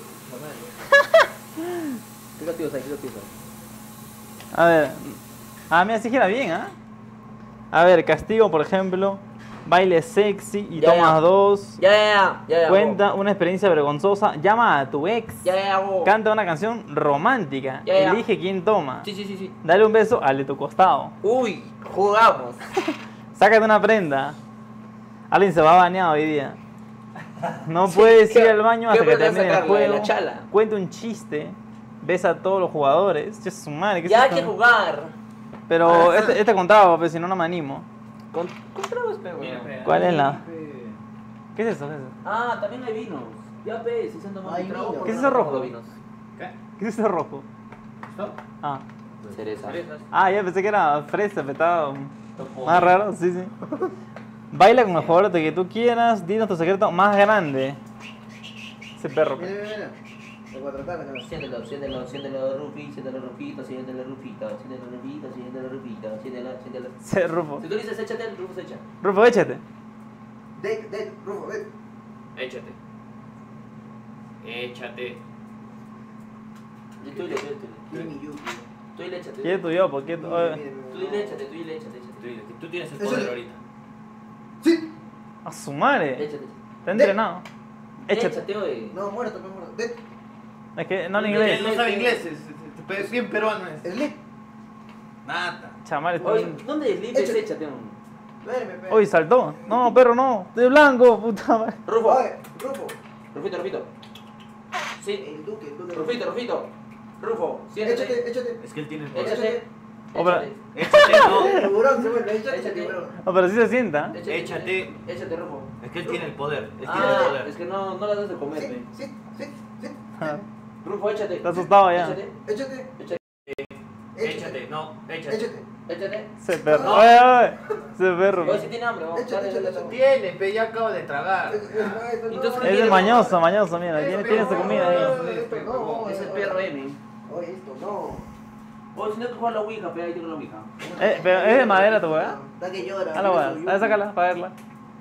¿Qué castigos hay? ¿Qué castigos hay? A ver. Ah, mira, sí gira bien, ¿ah? A ver, castigo, por ejemplo. Baile sexy y Ya, tomas ya. dos. Ya, ya, ya. ya, ya Cuenta una experiencia vergonzosa. Llama a tu ex. Ya, ya, ya. bo. Canta una canción romántica. Ya, ya. Elige quién toma. Sí, sí, sí, sí. Dale un beso al de tu costado. Uy, jugamos. Sácate una prenda. Alguien se va bañado hoy día. No puedes ¿qué- ir al baño qué hasta que prenda termine el sacarla? ¿De la juego. chala? Cuenta un chiste. Besa a todos los jugadores. Ya su madre, ¿qué es Ya hay esto? que jugar. Pero este, este contaba, pues si no, no me animo. Con, compramos, pe, Mira, weón. pe, ¿Cuál es la? ahí, pe. ¿Qué es eso? ¿Qué es eso? Ah, también hay vinos. Ya, pe, si se han tomado Hay un trago, vino. ¿por ¿Qué es no eso han rojo? tomado vinos? ¿Qué? ¿Qué es eso rojo? ¿Esto? Ah. Cereza. Cerezas. Ah, ya pensé que era fresa, petado. Más raro, sí, sí. Baila con el jugador que tú quieras. Dinos tu secreto más grande. Ese perro. Mira, mira, mira. De cuatro caras, ¿no? Siéntelo, siéntelo, siéntelo, Rufi, siéntelo, Rufito, siéntelo, Rufito, siéntelo, Rufito, siéntelo, Rufito, siéntelo, siéntelo. Sí, Rufo. Si tú dices échate, el Rufo se echa. Rufo, échate. Deck, deck, Rufo, deck. Échate. Échate. Y tú y le échate. Kimi Yuki. Tú y le échate. ¿Quién tú yo? ¿Por qué tú? Mira, Oye. mira, mira. Tú y le échate, tú y le échate, Tú, échate. tú tienes el Eso poder es- ahorita. Sí. A su madre. Échate. Está entrenado. Échate. Échate, oye. No, muerto, pues muerto. Deck. Es que no en Él inglés. no sabe inglés, es, es, es bien peruano es. Es lit. Nada. Chamar, está Oye, bien. ¿dónde es limpio? Échate. Échate. un- Duerme, pe. Oye, saltó. No, perro, no. Estoy blanco, puta madre. Rufo, Oye, Rufo. Rufito, Rufito. Sí. El duque, el duque. Rufito, Rufito. Rufo, siéntate. Échate, échate. Es que él tiene el poder. Échate. Oh, pero- Échate. Échate, no. El tiburón se vuelve, échate, Échate. tiburón. No, pero sí se sienta. Échate. Échate, Rufo. Es que él tiene el poder. Él tiene el Ah, poder. es que no, no las das de comer, Sí, pe. sí, sí, sí. Rufo, échate. Está asustado ya. Échate. Échate. Échate. Échate, no, échate. Échate. Échate. Ese perro. No. Oye, oye. Ese perro. Oye, si tiene hambre, vamos. Échate, Dale, dale, échate. dale. Tiene, pe, ya acabo de tragar. Entonces, Es el mañoso, mañoso, mira. Tiene, tiene su comida ahí. Esto no, Es el perro M. Oye, esto no. Oye, si no hay que jugar la Ouija, pe, ahí tengo la Ouija. Eh, pero es de madera tu weá. Da que llora. Ah, la weá. A ver, sácala para verla.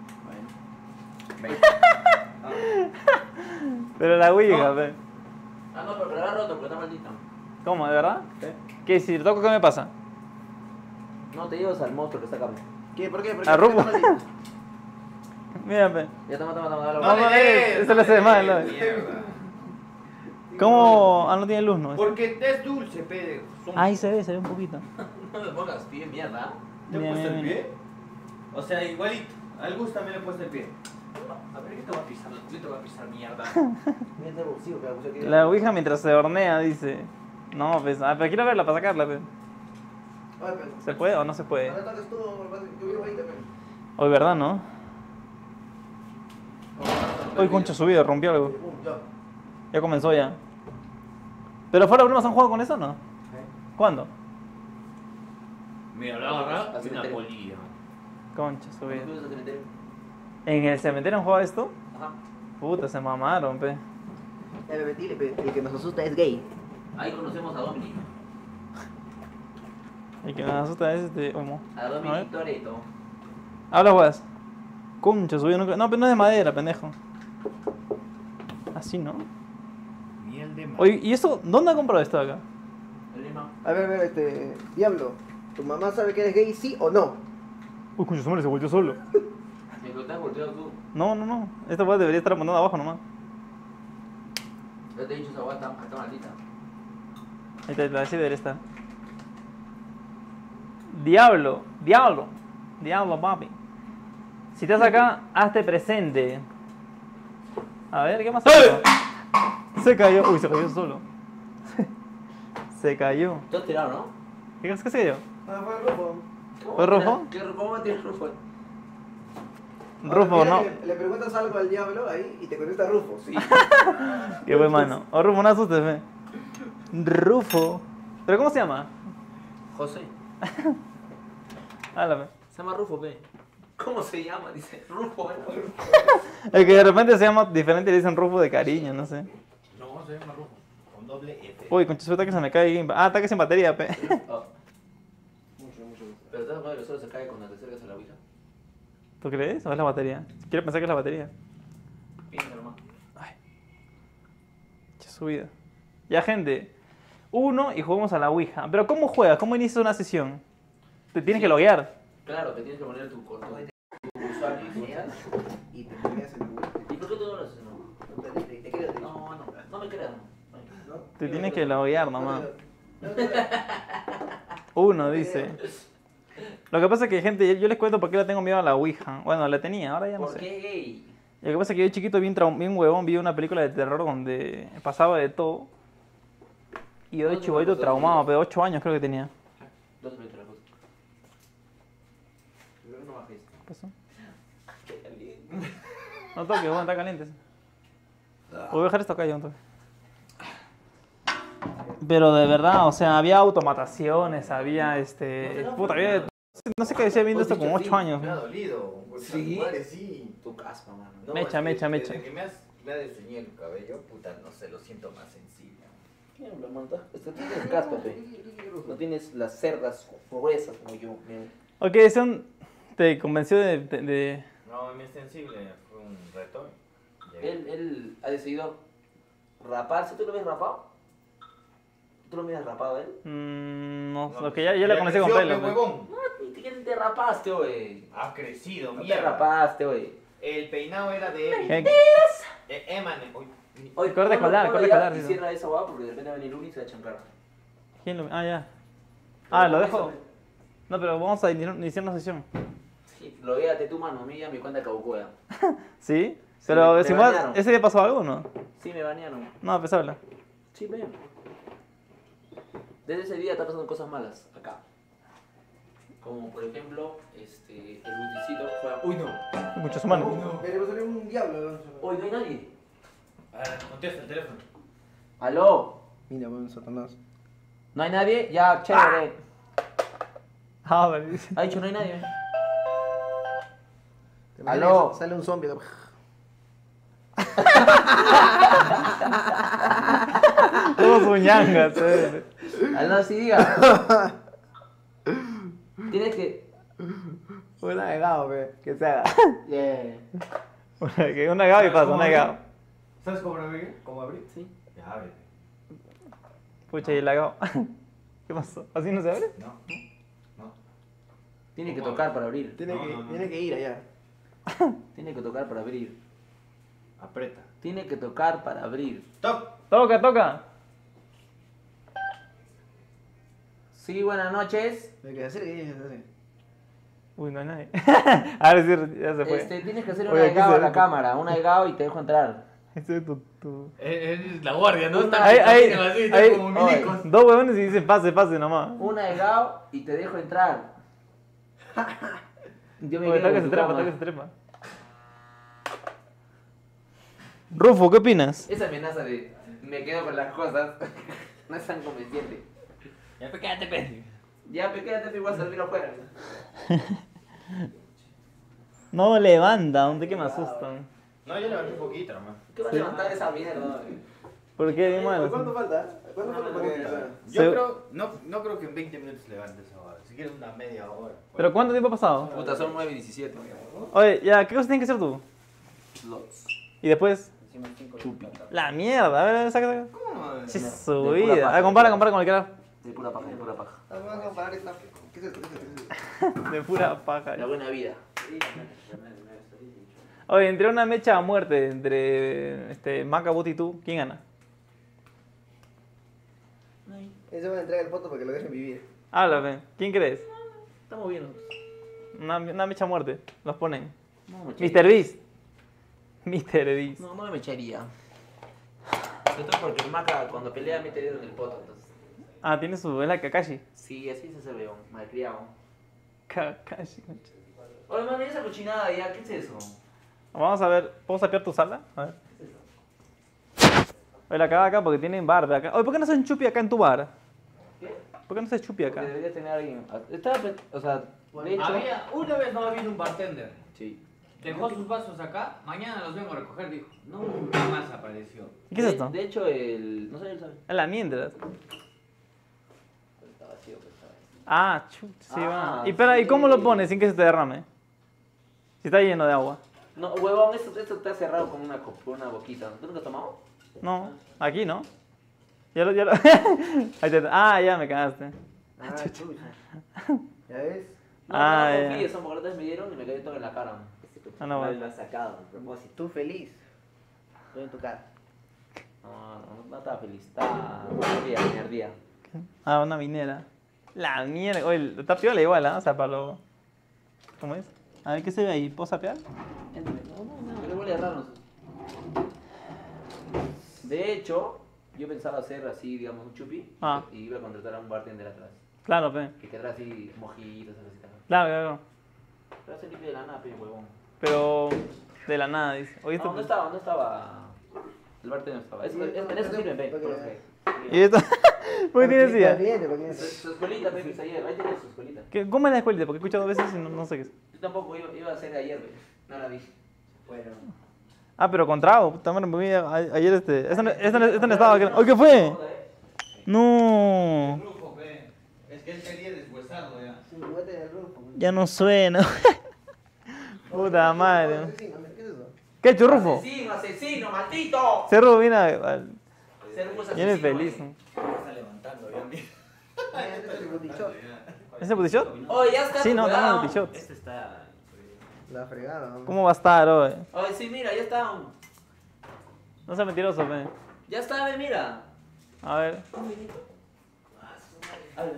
Pero la Ouija, pe. Ah, no, pero la ha roto porque está maldita. ¿Cómo, de verdad? ¿Qué si lo toco, qué me pasa? No te llevas al monstruo que está acá. ¿Qué? ¿Por qué? ¿Por qué? A ¿Por qué Rufo. está maldito? Mira, pe. Ya toma, toma, toma, dale. No, no, eh, eso le hace mal, ¿no? Mierda. ¿Cómo? Ah, no tiene luz, ¿no? Porque es dulce, pe. Son- Ahí se ve, se ve un poquito. No me pongas pie, mierda. ¿Te he Bien, puesto el bien, pie? O sea, igualito. Al Gus también le he puesto el pie. A ver, ¿qué te va a pisar? ¿Qué te va a pisar, mierda? Mira este bolsillo que la puse aquí. La Ouija mientras se hornea, dice. No, pues, ah, pero quiero verla para sacarla, pe. Oye, pero- ¿Se puede o no se puede? Ahora toques tú, yo vivo ahí también. Hoy, ¿verdad, no? Hoy, concha su vida, rompió algo. Pum, ya. Ya comenzó ya. ¿Pero fuera de bromas han jugado con eso o no? ¿Cuándo? Mira, la agarra Así y una me enteré. polilla. Concha su vida. ¿Tú vas a tener? ¿En el cementerio han jugado esto? Ajá. Puta, se mamaron, pe. Ya me metí, pe. El que nos asusta es gay. Ahí conocemos a Dominic. El que me asusta es este humo. A A ver. Dominic Toretto. Habla, juegas. Concha su vida, nunca... No, pero no es de madera, pendejo. Así, ¿no? Miel de mar. Oye, ¿y esto? ¿Dónde ha comprado esto acá? El mismo. A ver, a ver, este. Diablo. ¿Tu mamá sabe que eres gay, sí o no? Uy, concha su madre, se volteó solo. Me lo estás volteado tú. No, no, no. Esta weá debería estar apuntando abajo nomás. Yo te he dicho esa guata, está maldita. Ahí está, la sí debería estar. Diablo, diablo, diablo, papi. Si estás acá, hazte presente. A ver, ¿qué más? Se cayó. Uy, se cayó solo. Se cayó. Tú has tirado, ¿no? ¿Qué crees que se cayó? Ah, fue Rufo. ¿Cómo ¿Fue va a Rufo? tirar- ¿Qué- ¿Cómo va a tirar Rufo? Rufo, Ahora, no. mira, Le, le preguntas algo al diablo ahí y te contesta Rufo. Sí. Qué buen mano. Oh, Rufo, no asustes, fe. Rufo. ¿Pero cómo se llama? José. Háblame. Se llama Rufo, pe. ¿Cómo se llama? Dice Rufo, ¿eh? El que de repente se llama diferente y le dicen Rufo de cariño, no sé. No, se llama Rufo. Con doble F. Uy, concha suerte que se me cae el Gamepad. Ah, ataque sin batería, pe. Oh, Mucho, mucho gusto. pero te das cuenta que solo se cae cuando te acercas a la Ouija. ¿Tú crees? ¿O es la batería? Quiero pensar que es la batería. Piensa nomás. Ay. Qué subida. Ya, gente. Uno y jugamos a la Ouija. Pero ¿cómo juegas? ¿Cómo inicias una sesión? Te tienes Sí. que loguear. Claro, que tienes que poner tu corto. Tu usuario y tu contraseña. Y te ponías en el Wii. ¿Y por qué tú no lo haces? No, Te, te, te quedas de no, no, no me creas. ¿no? Te tienes que loguear nomás. No, no, no. Uno, dice. Lo que pasa es que, gente, yo- yo les cuento por qué le tengo miedo a la Ouija. Bueno, la tenía, ahora ya no ¿Por sé. qué gay? Lo que pasa es que yo chiquito, bien, trau- bien huevón, vi una película de terror donde pasaba de todo. Y yo de ¿Dónde chihuahito pasó? traumado, pero ocho años creo que tenía. Dos minutos la cosa. Pero no bajes. ¿Qué pasó? Qué caliente. No toques, bueno, está caliente. Voy a dejar esto acá yo entonces. Pero de verdad, o sea, había automataciones, había este. Puta, había. No sé qué decía viendo esto con ocho años. Me ha dolido. Por ¿Sí? tu madre, sí. Tu caspa, mano. No, Mecha, es que mecha, mecha. Desde que me has, me ha desceñido el cabello, puta, no sé, lo siento más sensible. ¿Qué habla, manta? Este tienes caspa, pe. No tienes las cerdas gruesas como yo. me- Ok, son. ¿Te convenció de.? de- de- No, mi sensible fue un reto. Él, él ha decidido raparse. ¿Tú lo ves rapado? ¿Tú lo miras rapado a él? Mm, no, No, lo que ya, ya la conocí con creció, pelo. pe, pues. huevón. No, ni te, te rapaste, wey. Ha crecido, No te mierda. rapaste, wey. El peinado era de Evan. ¿Qué? Eh, Eman. Uy, Oye, Corte ponlo- colar, ponlo corte ya colar, Y dice. cierra esa guapa porque de repente va a venir uno y se va a chancar. ¿Quién lo.? Ah, ya. Ah, lo dejo. Eso, No, pero vamos a iniciar iniciar una sesión. sí, lo véate tu mano, mía, mi cuenta cabucó ya. ¿Sí? Pero, me si más, banearon. ¿ese día pasó algo o no? Sí, me banearon. No, pues habla. Sí, ve. Desde ese día están pasando cosas malas acá. Como por ejemplo, este, el ulticito fue a... Uy, no. Muchos humanos. Pero salió un diablo. Hoy no hay nadie. A ver, contesta el teléfono. ¿Aló? Mira, bueno, Satanás. ¿No hay nadie? Ya, chévere. Ah, vale, dice. Ha dicho no hay nadie. ¿Te imaginas Aló. que Sale un zombie. Todos uñangas, eh. Aló, sí, diga. Tienes que... Un agregado, pe, que se haga. Yeah. Una, que una Gaby pasa, una Gaby. ¿Sabes cómo abrir? ¿Cómo abrir? Sí. Ya, ábrete. Pucha, y la Gaby. ¿Qué pasó? ¿Así no se abre? No. No. Tiene que ¿Cómo? tocar para abrir. Tiene, No, que, no, no. tiene que ir allá. Tiene que tocar para abrir. Aprieta. Tiene que tocar para abrir. ¡Toc! Toca, toca. Sí, buenas noches. Lo que hacer que tienes que hacer. Uy, no hay nadie. Ahora sí, ya se fue. Este, tienes que hacer un Oye, aquí agregado se a la ve. cámara. Un agregado y te dejo entrar. Este es tu, tu... Es la guardia, ¿no? Una- Ahí, ahí, así, ahí. como milicos. Dos huevones y dicen pase, pase nomás. Un agregado y te dejo entrar. Yo me Oye, quedo toca en se tu trepa, cama. toca se trepa. Rufo, ¿qué opinas? Esa amenaza de me quedo con las cosas no es tan convenciente. Ya, pe, quédate, pe. Ya, pe, quédate, igual a salir afuera. No levanta, ¿dónde que me asustan? No, yo levanté un poquito nomás. ¿Qué vas a levantar esa mierda? ¿Por qué, mi ¿Cuánto mano? falta? ¿Cuánto falta para que.? Yo Se- creo, no, no creo que en veinte minutos levantes ahora. Si quieres una media hora. ¿Pero cuánto tiempo ha pasado? Puta, son nueve y diecisiete. Oye, ya, ¿qué cosa tienes que hacer tú? Slots. Y después, Chupi. la mierda, a ver, saca, saca. ¿Cómo? Sí, de su pura vida. paja. Ah, compara, compara con el que era De pura paja, de pura paja. Vamos a comparar esta. ¿Qué es esto? ¿Qué es esto? de pura paja. La buena vida. Oye, entre una mecha a muerte entre este, Macabut y tú, ¿quién gana? Ese va a entregar el foto para que lo dejen vivir. Háblame, ¿quién crees? Estamos bien. Una, una mecha a muerte, los ponen. No, me mister Beast. mister Beast. No, no me echaría. Sobre todo porque el maca cuando pelea mete dedo en el poto, entonces. Ah, tiene su, es la Kakashi. Sí, así es ese weón, malcriado. Kakashi, concha. Oye, man, esa cochinada ya, ¿qué es eso? Vamos a ver, ¿puedo sapear tu sala? A ver. Oye, la cagada acá porque tienen bar de acá. Oye, ¿por qué no hacen chupi acá en tu bar? ¿Qué? ¿Por qué no haces chupi Porque acá? debería tener alguien. Estaba, pe- o sea, de hecho. Había, una vez no ha habido un bartender. Sí. Dejó sus vasos acá, mañana los vengo a recoger, dijo. Nunca más apareció. ¿Y qué es De- esto? De hecho, el. No sé, él sabe. Es la mientras. Pero está vacío, pues, está vacío. Ah, chut, sí Ah, va. Y espera, ¿y sí. cómo lo pones sin que se te derrame? Si está lleno de agua. No, huevón, esto, esto está cerrado con una, co- con una boquita. ¿Tú nunca has tomado? No, aquí no. Ya lo, ya lo... Ahí te... Ah, ya me cagaste. Ah, chucha. ¿Ya ves? No, Ah, no, ya. no confíes, son porque otra vez me dieron y me cayó todo en la cara. Ah, no, Mal bueno. lo has sacado, a propósito. Tú feliz. Estoy en tu cara. No, no, no estaba feliz, estaba. Me ardía, me ardía. Ah, una minera. La mierda. Oye, está piola igual, ¿ah? O sea, para lo... ¿Cómo es? A ver, ¿qué se ve ahí? ¿Puedo sapear? Éntale. No, no, no, pero huele raro. No sé. De hecho, yo pensaba hacer así, digamos, un chupi Ah. y iba a contratar a un bartender atrás. Claro, pe. Que quedara así, mojitos, así. tal. Claro, claro. Pero se limpia de la nada, pe, huevón. Pero de la nada, dice. Oye, No, esto... no estaba, no estaba. El bartender no estaba. Eso, es- en eso sirve, pe. por eso. ¿Y esto? ¿Por qué tienes Para sida? cliente, para cliente. Su, su escuelita, pe, que ayer. Ahí tiene su escuelita. ¿Qué- ¿Cómo es la escuelita? Porque he escuchado dos veces y no, no sé qué es. Yo tampoco iba, iba a hacer ayer, pe. No la vi. Bueno. Ah, pero con trago. Puta madre, me voy a- a- ayer este... Esta no, esta no, esta no estaba... ¿Oye, qué fue? No. Rufo, pe. Es que él quería deshuesarlo ya. Sí, juguete del Rufo. Ya no suena. Puta madre. Sí, ¿qué es eso? ¿Qué churrufo? ¡Asesino, asesino, maldito! Cerro viene al... Ser un asesino. Viene feliz. eh. ¿no? Está levantando ya, mira. Ah, este es el botichón. ¿Ese botishot? Oye, ya está. Sí, no, cuidado. dame botishot. Este está. La fregada, ¿no? ¿Cómo va a estar, oye? Oye, sí, mira, ya está. No seas mentiroso, pe. Ya está, ve, mira. A ver. Un vinito. Abre.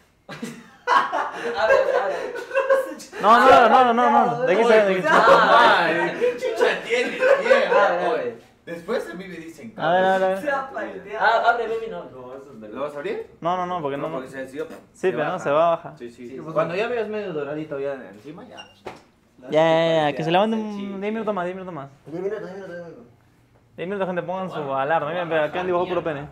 Abre, abre. No, no, no, no, no, no. De aquí se de aquí se- Ah, ¿Qué chucha tiene? Abre, abre. Después a mí me dicen. A ver, a ver, a ver. Ah, abre, ve, mi no. No, eso es ¿Lo vas a abrir? No, no, no, porque no, no. porque se deshió. Sí, pero no, se va a bajar. Sí, sí. Sí, Cuando ya veas medio doradito ya encima, ya. Ya, ya, ya, que se levante un diez minutos más, diez minutos más. diez minutos, diez minutos, diez minutos. diez minutos, gente, pongan su alarma. Miren, ve, acá han dibujado puro pene.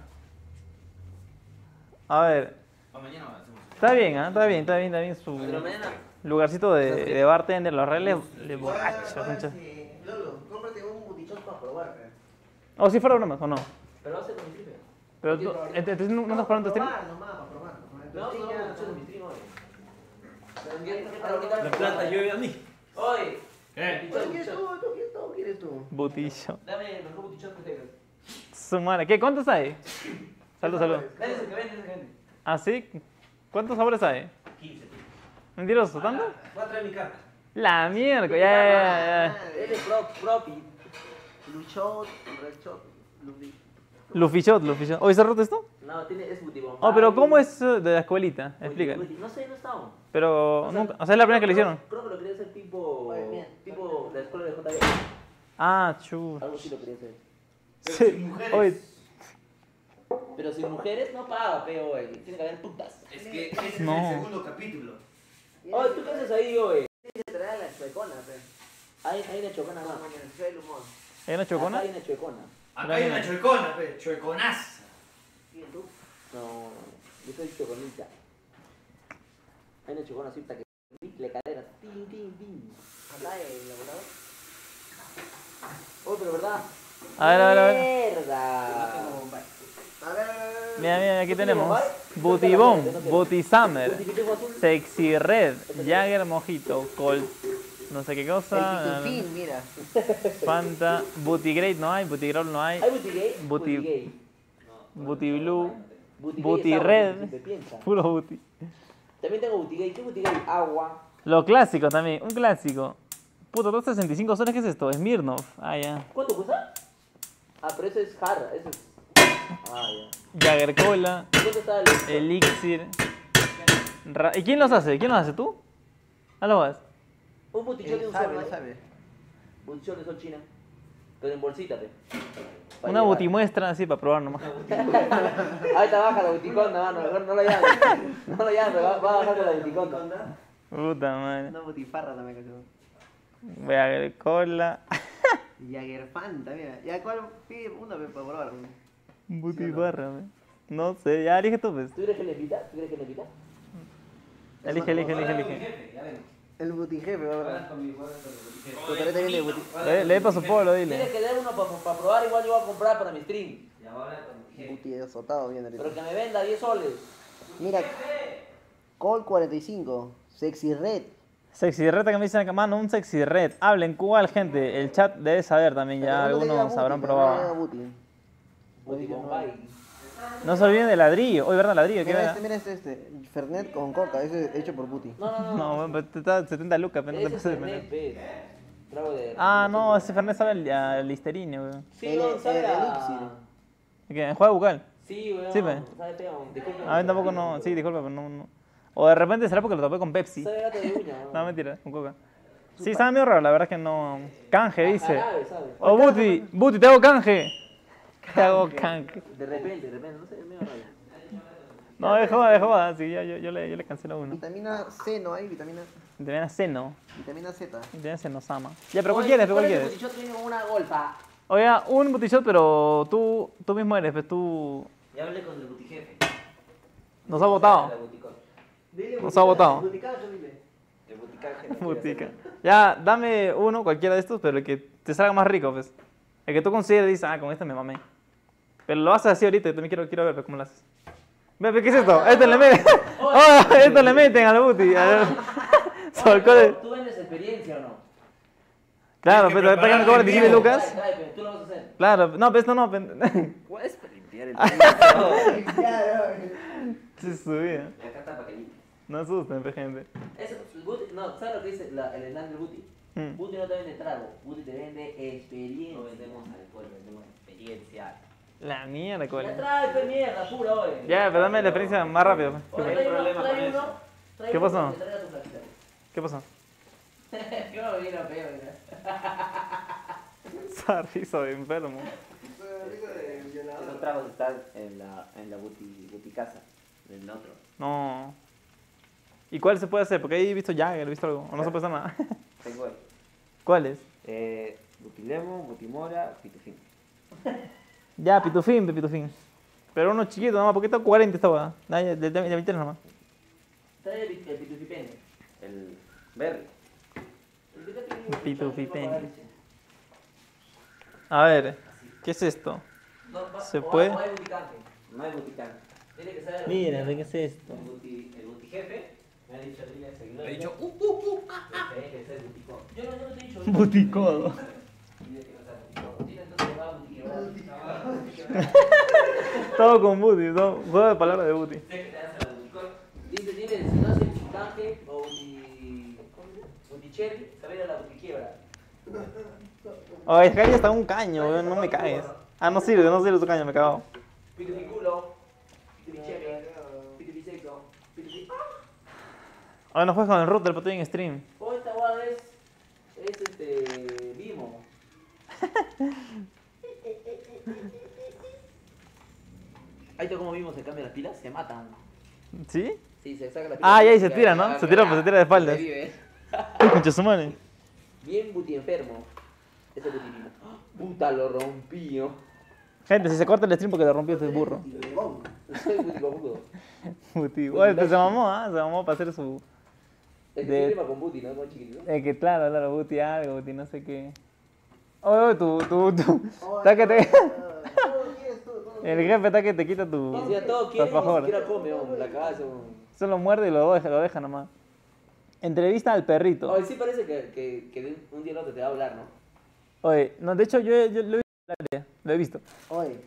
A ver. Pa' mañana hacemos. Está bien, ¿ah? Está bien, está bien, está bien su Pero mañana. lugarcito de, de bartender, los reales de borracho, concha. Sí, Lolo, cómprate un botichón para probar, pe. O si fuera bromas, o no. Pero va a ser con mi tripe. Pero tú, entonces no no estás probando tu stream. Probar nomás, para probar. para probar. No, no, Sí, no, ya, no, no, mi tripe, oye. Pero ¿qué- qué tal La ahorita? plata llueve a mí. Oye. ¿Qué? Oye, ¿quieres tú? ¿Tú quieres tú? ¿Quieres tú? Botillo. Dame el mejor butichón que tengas. Su madre. ¿Qué? ¿Cuántos hay? Salud, salud. Dale ese que vende, ese que vende. ¿Ah, sí? ¿Cuántos sabores hay? quince. ¿Mentiroso? ¿Tanto? Voy a traer mi carta. La mierda, ya, ya, ya, ya. Él es prop, prop y. Luchot, Red Shot, Luffy. Luffy Shot, Luffy Shot. ¿Hoy se ha roto esto? No, tiene, es butibón. Oh, pero ¿cómo es eh, de la escuelita? Explícame. No sé, no está aún. Pero nunca, o sea, es la primera que le hicieron. Creo que lo quería hacer tipo. Oye, bien. Tipo de la escuela de J B. Ah, chu. Algo así lo quería hacer. Sí. Oye, Pero sin mujeres no paga, peo, güey. Tiene que haber putas. Es que ese es No. el segundo capítulo. Oye, ¿tú qué haces ahí, güey? Tienes que traer la chuecona, pe. Hay, hay una chocona No, más. no, me fue el humor. ¿hay una chocona? Acá hay una chuecona. Acá hay una chuecona, pe. Chueconaza. ¿Quién tú? No, yo soy choconita. Hay una chocona así, que le cadera. Tin, tin, tin. Acá el elaborador. Oye, pero verdad. A ver, a ver, a ver. Mierda. A ver, a ver, a ver. Mira, mira, aquí ¿No tiene tenemos Bombay? Botibón, No tiene. Boti Summer, Botipitico azul. Sexy Red, Jagger Mojito, Colt, no sé qué El cosa, pitufín, mira. Fanta, Booty Great no hay, Booty Growl no hay, ¿Hay booty gay? Booty- gay. Booty Blue, Booty, Booty gay es agua, Red. siempre piensa. puro Booty. También tengo booty gay. ¿Qué booty gay? Agua. Lo clásico también, un clásico. Puta, dos sesenta y cinco soles, ¿qué es esto? Smirnoff. Ah, ya. ¿Cuánto cuesta? Ah, pero eso es jarra, eso es. Ah, ya. Jagger Cola, ¿Cuánto está el.? Elixir. Ra- ¿Y quién los hace? ¿Quién los hace? ¿Tú? ¿A lo vas? Un butichón de Él un sabe, sol, él ¿no? sabe. Butichón de sol china. Pero en bolsita, pe. Pa' Una llevar. botimuestra así para probar nomás. Ahí está baja la buticonda, mano. Mejor no lo llames. No lo llames, va, va a bajar con la buticonda. Puta madre. Una botifarra también, cacho. Jagger Cola. Jagger Fanta, mira. Ya, ¿cuál pide una vez para probar? Butifarra, me. No sé, ya elige tú, pues. ¿Tú quieres que le invita? ¿Tú quieres que le invita? Elige, elige, elige, Hola, mi elige. jefe, ya ven. El buti jefe, va a Juegas ver. con mi juegas con el butiquero. Tu tarjeta viene de buti. Le, le pa' su polo, Tienes dile. que dar uno para probar, igual yo voy a comprar para mi stream. Y ahora con mi jefe. Buti azotado viene Pero ahorita. que me venda diez soles. Mira, Col cuarenta y cinco, Sexy Red. Sexy Red, que me dicen acá, mano, un Sexy Red. Hablen cuál, gente. El chat debe saber también, ya Pero no te llega algunos Buti, habrán pero no llega probado. Buti. Buti Buti no. Bombay. No se olviden de ladrillo. Hoy, ¿verdad? Ladrillo, ¿qué Mira era? este, mira este, este. Fernet con coca, ese es hecho por Buti. No, no, no. No, bueno, pero te está setenta lucas, pero no te Ese pases de Fernet, meter. pe. Trago de... Ah, no, ese Fernet sabe al- al Listerine, weón. Sí, El- weón, sabe el a... elixir. ¿Qué? ¿Juega bucal? Sí, weón. Sí, pe. Sabe feo. Disculpe. A mí tampoco no. Sí, disculpa, pero no, no. O de repente será porque lo topé con Pepsi. Sabe gato de uña, weón. No, mentira, con coca. Sí, sabe medio raro, la verdad es que no. Canje, A dice. jarabe, sabe. Oh, Buti, Buti, te hago canje. Te hago canje. De repente, de repente, no sé, es medio raro. No, de joda, de joda. Sí, yo, yo, yo, le, yo le cancelo uno. Vitamina C no hay, vitamina, Vitamina C, no. vitamina Z. Vitamina C no sama. Ya, pero ¿cuál Oye, quieres? ¿Pero ¿Cuál ¿cuál es quieres? tu butichot? Tiene una golfa. Oiga, un butichot, pero tú, tú mismo eres, pues tú. Ya hablé con el butijefe. Nos ha votado. El buticón. Nos ha votado. El buticaje. Butica. Ya, dame uno, cualquiera de estos, pero el que te salga más rico, pues. El que tú consideres y dices, ah, con este me mamé. Pero lo haces así ahorita, yo también quiero, quiero ver pues, cómo lo haces. Ve, ve, ¿qué es esto? Esto le meten. Oh, esto le meten al Buti. A ver. Solcó de- ¿Tú vendes experiencia o no? Claro, Tienes que pero está que me preparar cobra el diecinueve video. lucas. Trae, trae, pe, tú lo vas a hacer. Claro, no, pero esto no. pe- ¿Puedes para limpiar el Sí, su vida. Acá está para que limpie. No asusten, pe, gente. Eso, el Buti, no, ¿sabes lo que dice la, el eslogan del Buti? Mm. Buti no te vende trago, Buti te vende experiencia. No vendemos alcohol, vendemos experiencia. La mierda, Ya cola. trae, pe, mierda, pura, oye. Ya, pero dame la experiencia más rápido. pe. Oye, hay trae uno, problema trae con uno, eso. trae ¿Qué uno pasó? que te traiga tu flaquita. ¿Qué pasó? Yo no vino feo, mira. Esa risa de enfermo. Esos tragos están en la, en la buti, buticasa, en el otro. No. ¿Y cuál se puede hacer? Porque ahí he visto Jagger, he visto algo. O no se puede hacer nada. Tengo ahí. ¿Cuál es? Eh, butilemo, butimora, pitufín. Ya, pitufín, pe, pitufín. Pero uno chiquito nomás, porque está cuarenta esta hueá. De, de, de veintitrés nomás. Trae el, el pitufipene. El berry. El pitufipene. Pitufipene. A ver, ¿qué es esto? No, va- ¿Se o- puede? o hay buticante. No hay buticán. Tiene que ser. Mira, ¿qué es esto? El buti, el butijefe me ha dicho, dile al seguidor. Le he dicho, uh, uh, uh, ah, ah. Que es el buticón. Yo no, yo no te he dicho. Buticodo. Dile que no sea buticón. Dile entonces que va a butiquear. Todo con Buti, todo. Juego de palabras de Buti. Sé que te hace la buticón. Dice, dile, si no hace buticante o buti. ¿Cómo se llama? Buticherry, se va a ir a la butiquiebra. Oye, acá ya está un caño, weón, no me cagues. Ah, no sirve, no sirve tu caño, me cago. Pituficulo. Pituficherry. Pitufisexo. Pitufi. Ahora no juegas con el router, pero estoy en stream. Oh, esta guada es. Es este. Vimo. Ahí está como vimos, se cambian las pilas, se matan. ¿Sí? Sí, se saca la pila. Ah, ya, y se tira, ¿no? Se tira, pues se tira de espaldas. Revive. Uy, concha su madre. Bien buti enfermo. Ese buti vino. Puta, lo rompió. Gente, si se corta el stream porque lo rompió este burro. Soy buti cojudo. Buti. Oye, pues se mamó, ¿ah? Se mamó para hacer su. Es que De- se rima con buti, ¿no? Con chiquitito. Eh, que claro, claro, Buti algo, Buti no sé qué. Oye, oye, tu, tu, tu. Está que te. El jefe está que te quita tu. Y decía, todo tu quiere y ni alfajor. siquiera come, hombre, la cabeza. hombre. Solo muerde y lo deja, lo deja nomás. Entrevista al perrito. Oye, sí parece que, que, que de un día al otro te va a hablar, ¿no? Oye, no, de hecho yo, yo lo he visto hablar ya, lo he visto. Oye,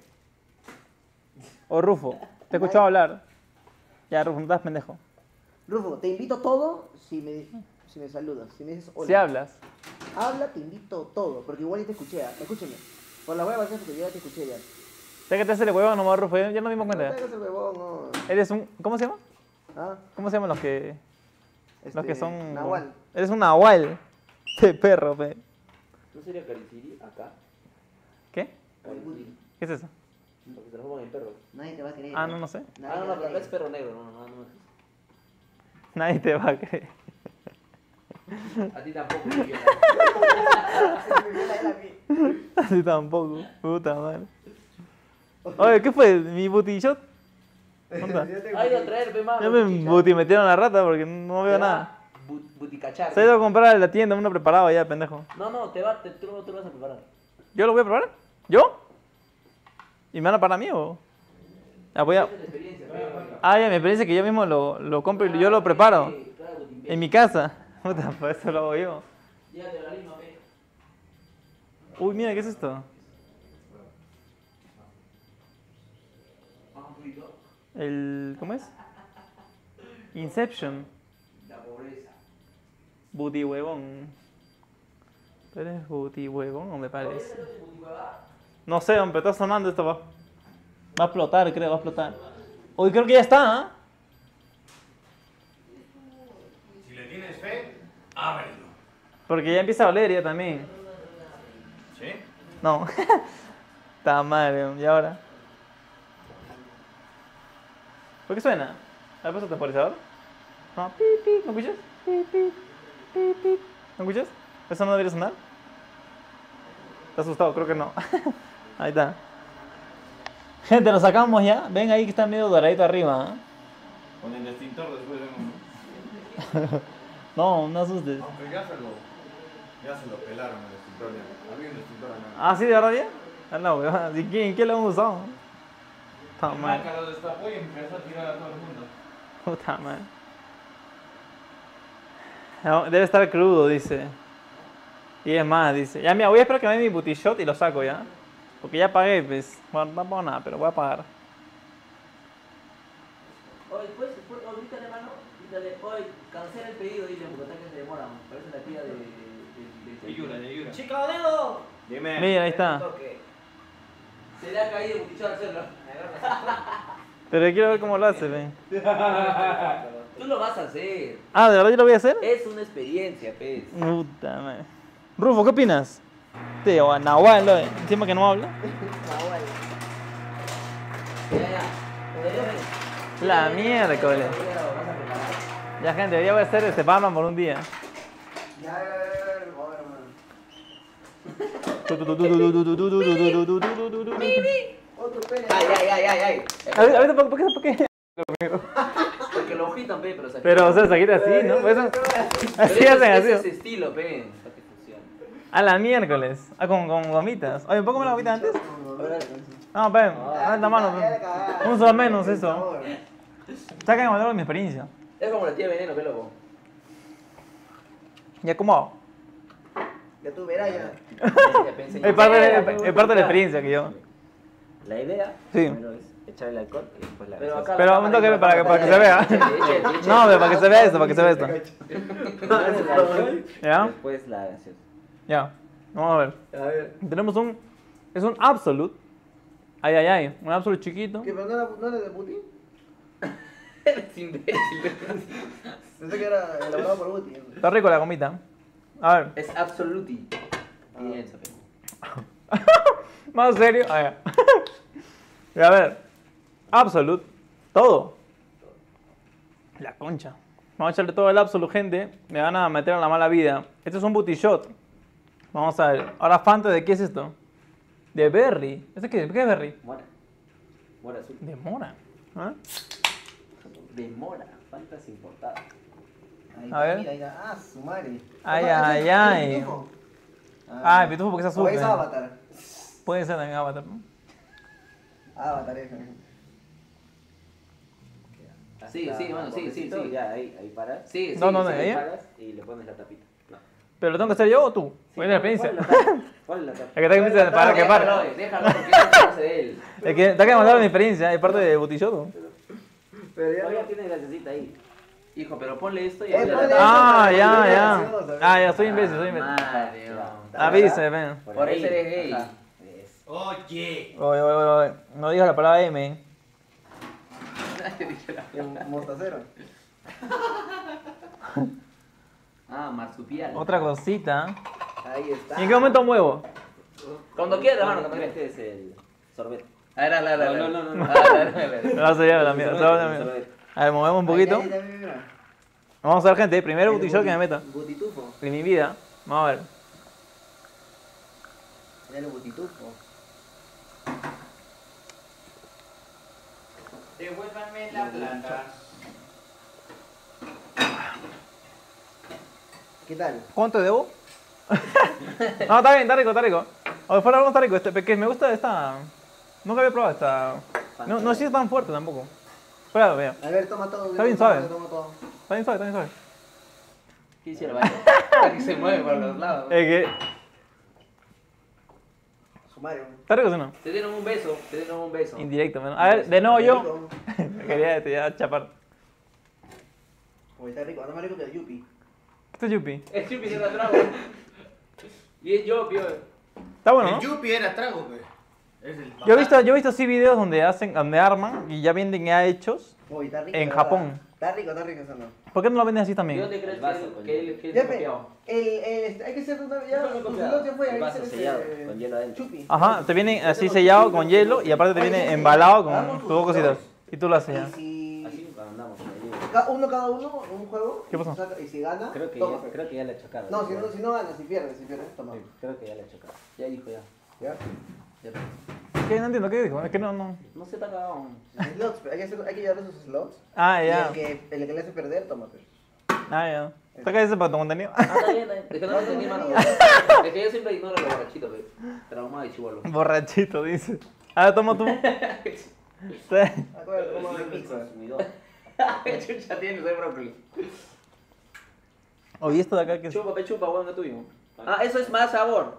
O Rufo, te he escuchado hablar. Ya, Rufo, no estás pendejo. Rufo, te invito todo si me, si me saludas, si me dices hola. Si hablas. Habla, te invito todo, porque igual ya te escuché, ¿ah? Escúchame. Por la hueva, porque yo ya te escuché ya. ¿Sabes que te hace el huevón nomás, Rufo? Ya ya nos dimos No te cuenta. hagas el huevón, no. Eres un. ¿Cómo se llama? ¿Ah? ¿Cómo se llaman los que. Los Este, que son. Nahual. Eres un nahual. De perro, pe. ¿No sería Cariciri acá? ¿Qué? Cariciri. ¿Qué es eso? Porque se transforman en perros. Nadie te va a creer. Ah, no, no sé. Nadie Ah, no, te no, va a pero acá creer. es perro negro, no, no, no. no. Nadie te va a creer. A ti tampoco, Miguel. Así tampoco. Puta madre. Oye, ¿qué fue? ¿Mi booty shot? ¿Dónde está? Ha ido a traer, pe, mano. Ya me booty metieron la rata porque no veo nada. Bu- Buticachar. Se ha ido a comprar en la tienda uno preparado ya, pendejo. No, no, te va, te, tú, tú lo vas a preparar. ¿Yo lo voy a preparar? ¿Yo? ¿Y me van a pagar a mí o...? Ah, voy a... Esa es la experiencia, pe. Ah, ya, mi experiencia es que yo mismo lo, lo compro y yo lo preparo. Sí, claro, Butimpe. En mi casa. Puta, pues eso lo hago yo. Llévate la lima, pe. Uy, mira, ¿qué es esto? Más un poquito. El... ¿Cómo es? Inception. La pobreza. Booty huevón. ¿Tú eres booty huevón o me parece? No sé, hombre, está sonando esto. Va, va a explotar, creo, va a explotar. Uy, creo que ya está, ¿ah? Si le tienes fe, ábrelo. Porque ya empieza a oler ya también. ¿Sí? No. Está mal, ¿y ahora? ¿Por qué suena? ¿Has puesto temporizador? No, pi, pi, ¿no escuchas? Pi, pi, pi, pi. ¿No escuchas? ¿Eso no debería sonar? ¿Estás asustado? Creo que no. Ahí está. Gente, lo sacamos ya. Ven ahí que está medio doradito arriba. ¿eh? Con el extintor después vemos. No, no asustes. Aunque ya se lo, ya se lo pelaron el extintor ya. Había un extintor acá. Ah, ¿sí, de verdad ya? Ah, no, weón. ¿Y quién, quién lo hemos usado? Está mal. Maca lo destapó y empezó a tirar a todo el mundo. Puta madre. No, debe estar crudo, dice. Y es más, dice. Ya, mira, voy a esperar que me dé mi booty shot y lo saco ya. Porque ya pagué, pues. Bueno, no pago nada, pero voy a pagar. Oye, pues, pues, oh, grítale, mano. Grítale, oye, cancela el pedido, dile, porque está que se demoran. Parece la tía de... de, de, De Yura, de Yura. ¡Chica, dedo! Dime. Mira, ahí está. Se le ha caído el cuchillo al hacerlo. Pero quiero ver cómo lo hace, ven. Tú lo vas a hacer. Ah, ¿de verdad yo lo voy a hacer? Es una experiencia, pez. Puta madre. Rufo, ¿qué opinas? Tío, Nahual, ¿lo? Encima que no habla. Ya, ya. La miércoles. Ya, gente, ya voy a hacer este Batman por un día. Ya, ya, ya, ya, ya, joder, man. Otro pene. Ay, ay, ay, ay, ay. A ver, a ver, ¿por qué? ¿Por qué? Porque lo agitan, pe, pero se Pero, o sea, se quita así, ¿no? Pues eso- así hacen, Ese es así. estilo, pe. Para que funcione. A la miércoles. Ah, con, con gomitas. Oye, ¿puedo comer la gomita antes? No, ven, ven la mano. ven. Un solo menos eso. Saca de mandar mi experiencia. Es como la tía Veneno, pe, loco. ¿Ya cómo hago? Ya tú verás ya. Es parte, de, es parte de la experiencia que yo. La idea Sí. primero es echar el alcohol y después la Pero gaseosa. acá Pero un toque para que, para que se vea. No, pero para que se vea esto, para que se vea esto. Primero el alcohol, ¿Ya? después la gaseosa. Ya. Vamos a ver. A ver. Tenemos un... Es un Absolute. Ay, ay, ay. Un Absolute chiquito. ¿Qué, pero no era, no era de Putin? Eres imbécil. Pensé que era elaborado por Putin. Está rico la gomita. A ver. Es absoluti. Piensa, pe. Más serio. Ah, ya. Y a ver. Absolute. Todo. La concha. Vamos a echarle todo el Absolute, gente. Me van a meter en la mala vida. Este es un booty shot. Vamos a ver. Ahora Fanta, ¿de qué es esto? De Berry. ¿Este qué, qué es Berry? Mora. Mora azul. De mora. ¿Ah? De mora. Fantas importadas. Ahí A ver. Mira, mira. Ah, su madre. Ay, Ah, ay, ese es ay. el pitufo. Ah, el pitufo porque es azul. O es ¿eh? Avatar. Puede ser también Avatar, ¿no? Avatar es. Sí, sí, bueno, sí, sí, sí. Ya, ahí, ahí paras. Sí, sí. No, no, no, sí. ahí. Paras y le pones la tapita. ¿Pero lo tengo que hacer yo o tú? Sí, Voy a la ¿cuál- experiencia. ¿Cuál es la tapa? ¿Cuál es la tapa? Es que está que me dice para que pare. Déjalo, déjalo, porque es la cosa de él. Es que está que mandar mi experiencia, es parte de Butilloto. Pero ya Todavía no. tiene gaseosita ahí. Hijo, pero ponle esto y Eh, hazle ponle la- eso. Ah, para que ya, vea ya. gracioso, Ah, ya, soy imbécil, soy imbécil. Madre, no. Avise, ven. Por eso eres gay. Ajá. Es- Oye. Oye, oye, oye, no digas la palabra M. El mostacero. Ah, marsupial. Otra cosita. Ahí está. ¿Y en qué momento muevo? Cuando quieras, hermano, cuando Este quieras. es el sorbete. A ver, dale, dale, No, dale. no, no, no. Ah, dale, dale, dale. No se lleva la mía. El se va la sorbete, el mía. sorbete. A ver, movemos un poquito. Ahí, ahí, ahí, mira. Vamos a ver, gente, primero Butillot que me meta. Butitufo. En mi vida. Vamos a ver. Mira el butitufo. Devuélvanme la plata. ¿Qué tal? ¿Cuánto te debo? No, está bien, está rico, está rico. O fuera algo está rico, este, porque me gusta esta... Nunca había probado esta... No, no sé si es tan fuerte tampoco. Espera, vea. A ver, toma todo. Está bien toma suave. todo, toma todo. Está bien suave, está bien suave. ¿Qué hiciera, vaya? Para que se mueve para los lados. Es que... Sumario. ¿Está rico o no? Te dieron un beso, te dieron un beso. Indirecto, menos. A ver, de nuevo yo. Quería este, ya chapar. Uy, está rico, está más rico que el Yupi. ¿Qué es Yupi? Es Chupi se la trago. Y es yo, pío. Está bueno, El ¿no? Yuppie era trago, pues. Es el Yo he visto, yo he visto así videos donde hacen, donde arman y ya venden ya hechos. Uy, está rico. En de Japón. verdad. Está rico, está rico eso no. ¿Por qué no lo venden así ¿De también? dónde crees El vaso, que él, coño. que él, que él Ya, se pe, copiado? el, el, hay que hacer una. Ya, Yo me he pues, copiado. el otro fue, hay El que vaso hacer sellado, ese. con hielo adentro. Chupi. Ajá, te viene así sellado con hielo y aparte te viene embalado con tus cositas. Y tú lo haces ya. Y si. Así cuando andamos en el libro. ca- Uno cada uno, un juego. ¿Qué pasó? saca- Y si gana, Creo que, toma. ya, creo que ya le he chocado. No, si no, si no gana, si pierde, si pierde, toma. Sí, creo que ya le he chocado. Ya dijo ya. ¿Ya? Ya. ¿Qué? No entiendo, ¿qué dijo? Es que no, no. No se está cagado. Slots, pero hay que, hacer, hay que llevar esos slots. Ah, Y ya. el que, el que le hace perder, toma. Pues. Ah, ya. Saca ese para tu contenido. Ah, está bien, está bien. Es que no lo entendí, mano. Es que yo siempre ignoro a los borrachitos, ve. Traumado y chivolo. Borrachito, dice. Ah, toma tú. Sí. Acuérdate cómo Soy me el pizza. consumidor. Chucha tienes, soy brócoli. Oye, esto de acá, ¿qué es? Chupa, pe chupa, weón, que tuyo. Ah, eso es más sabor.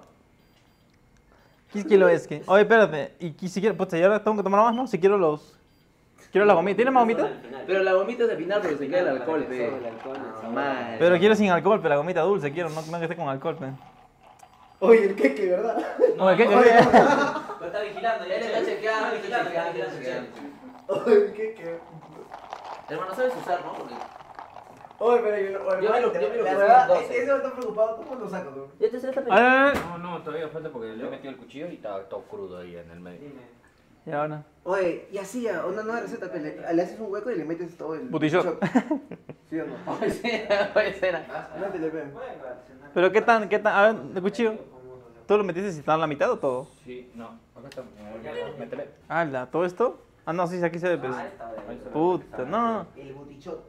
¿Qué kilo es? ¿Qué? Oye, espérate. Y, y si quiero, pues ya ahora tengo que tomar más, ¿no? Si quiero los... Quiero la gomita. ¿Tienes más gomita? Pero la gomita es al final porque se queda el alcohol, pe. El alcohol, el Ah, sabor. madre. Pero quiero sin alcohol, pero la gomita dulce quiero, no, no que esté con alcohol, pe. Oye, el queque, ¿verdad? Oye, ¿qué? ¿Qué? Pero está vigilando, ya le está chequeando, está chequeando, está chequeando. Oye, el queque. Hermano, sabes usar, ¿no? Porque Oye, pero yo, oye, Yo vi lo- la- yo vi lo la que verdad, hacían doce. ese me está preocupado, ¿cómo lo saco, tú? ya te se está Ah, ah, ah. No, no, todavía falta porque le he metido el cuchillo y estaba todo crudo ahí en el medio. Y ahora. Oye, y así, ya, una nueva receta, pe, le, le haces un hueco y le metes todo el... Butichot. ¿Sí o no? Puede ser, puede ser. Métele, pe. Pero ¿qué tan, qué tan? A ver, de cuchillo. ¿Tú lo metiste si está en la mitad o todo? Sí, no. Acá está. Métele. Ala, ¿todo esto? Ah, no, sí, sí, aquí se ve, pues. Ah, esta de- Ahí se ve. Puta, no, no. El butichot.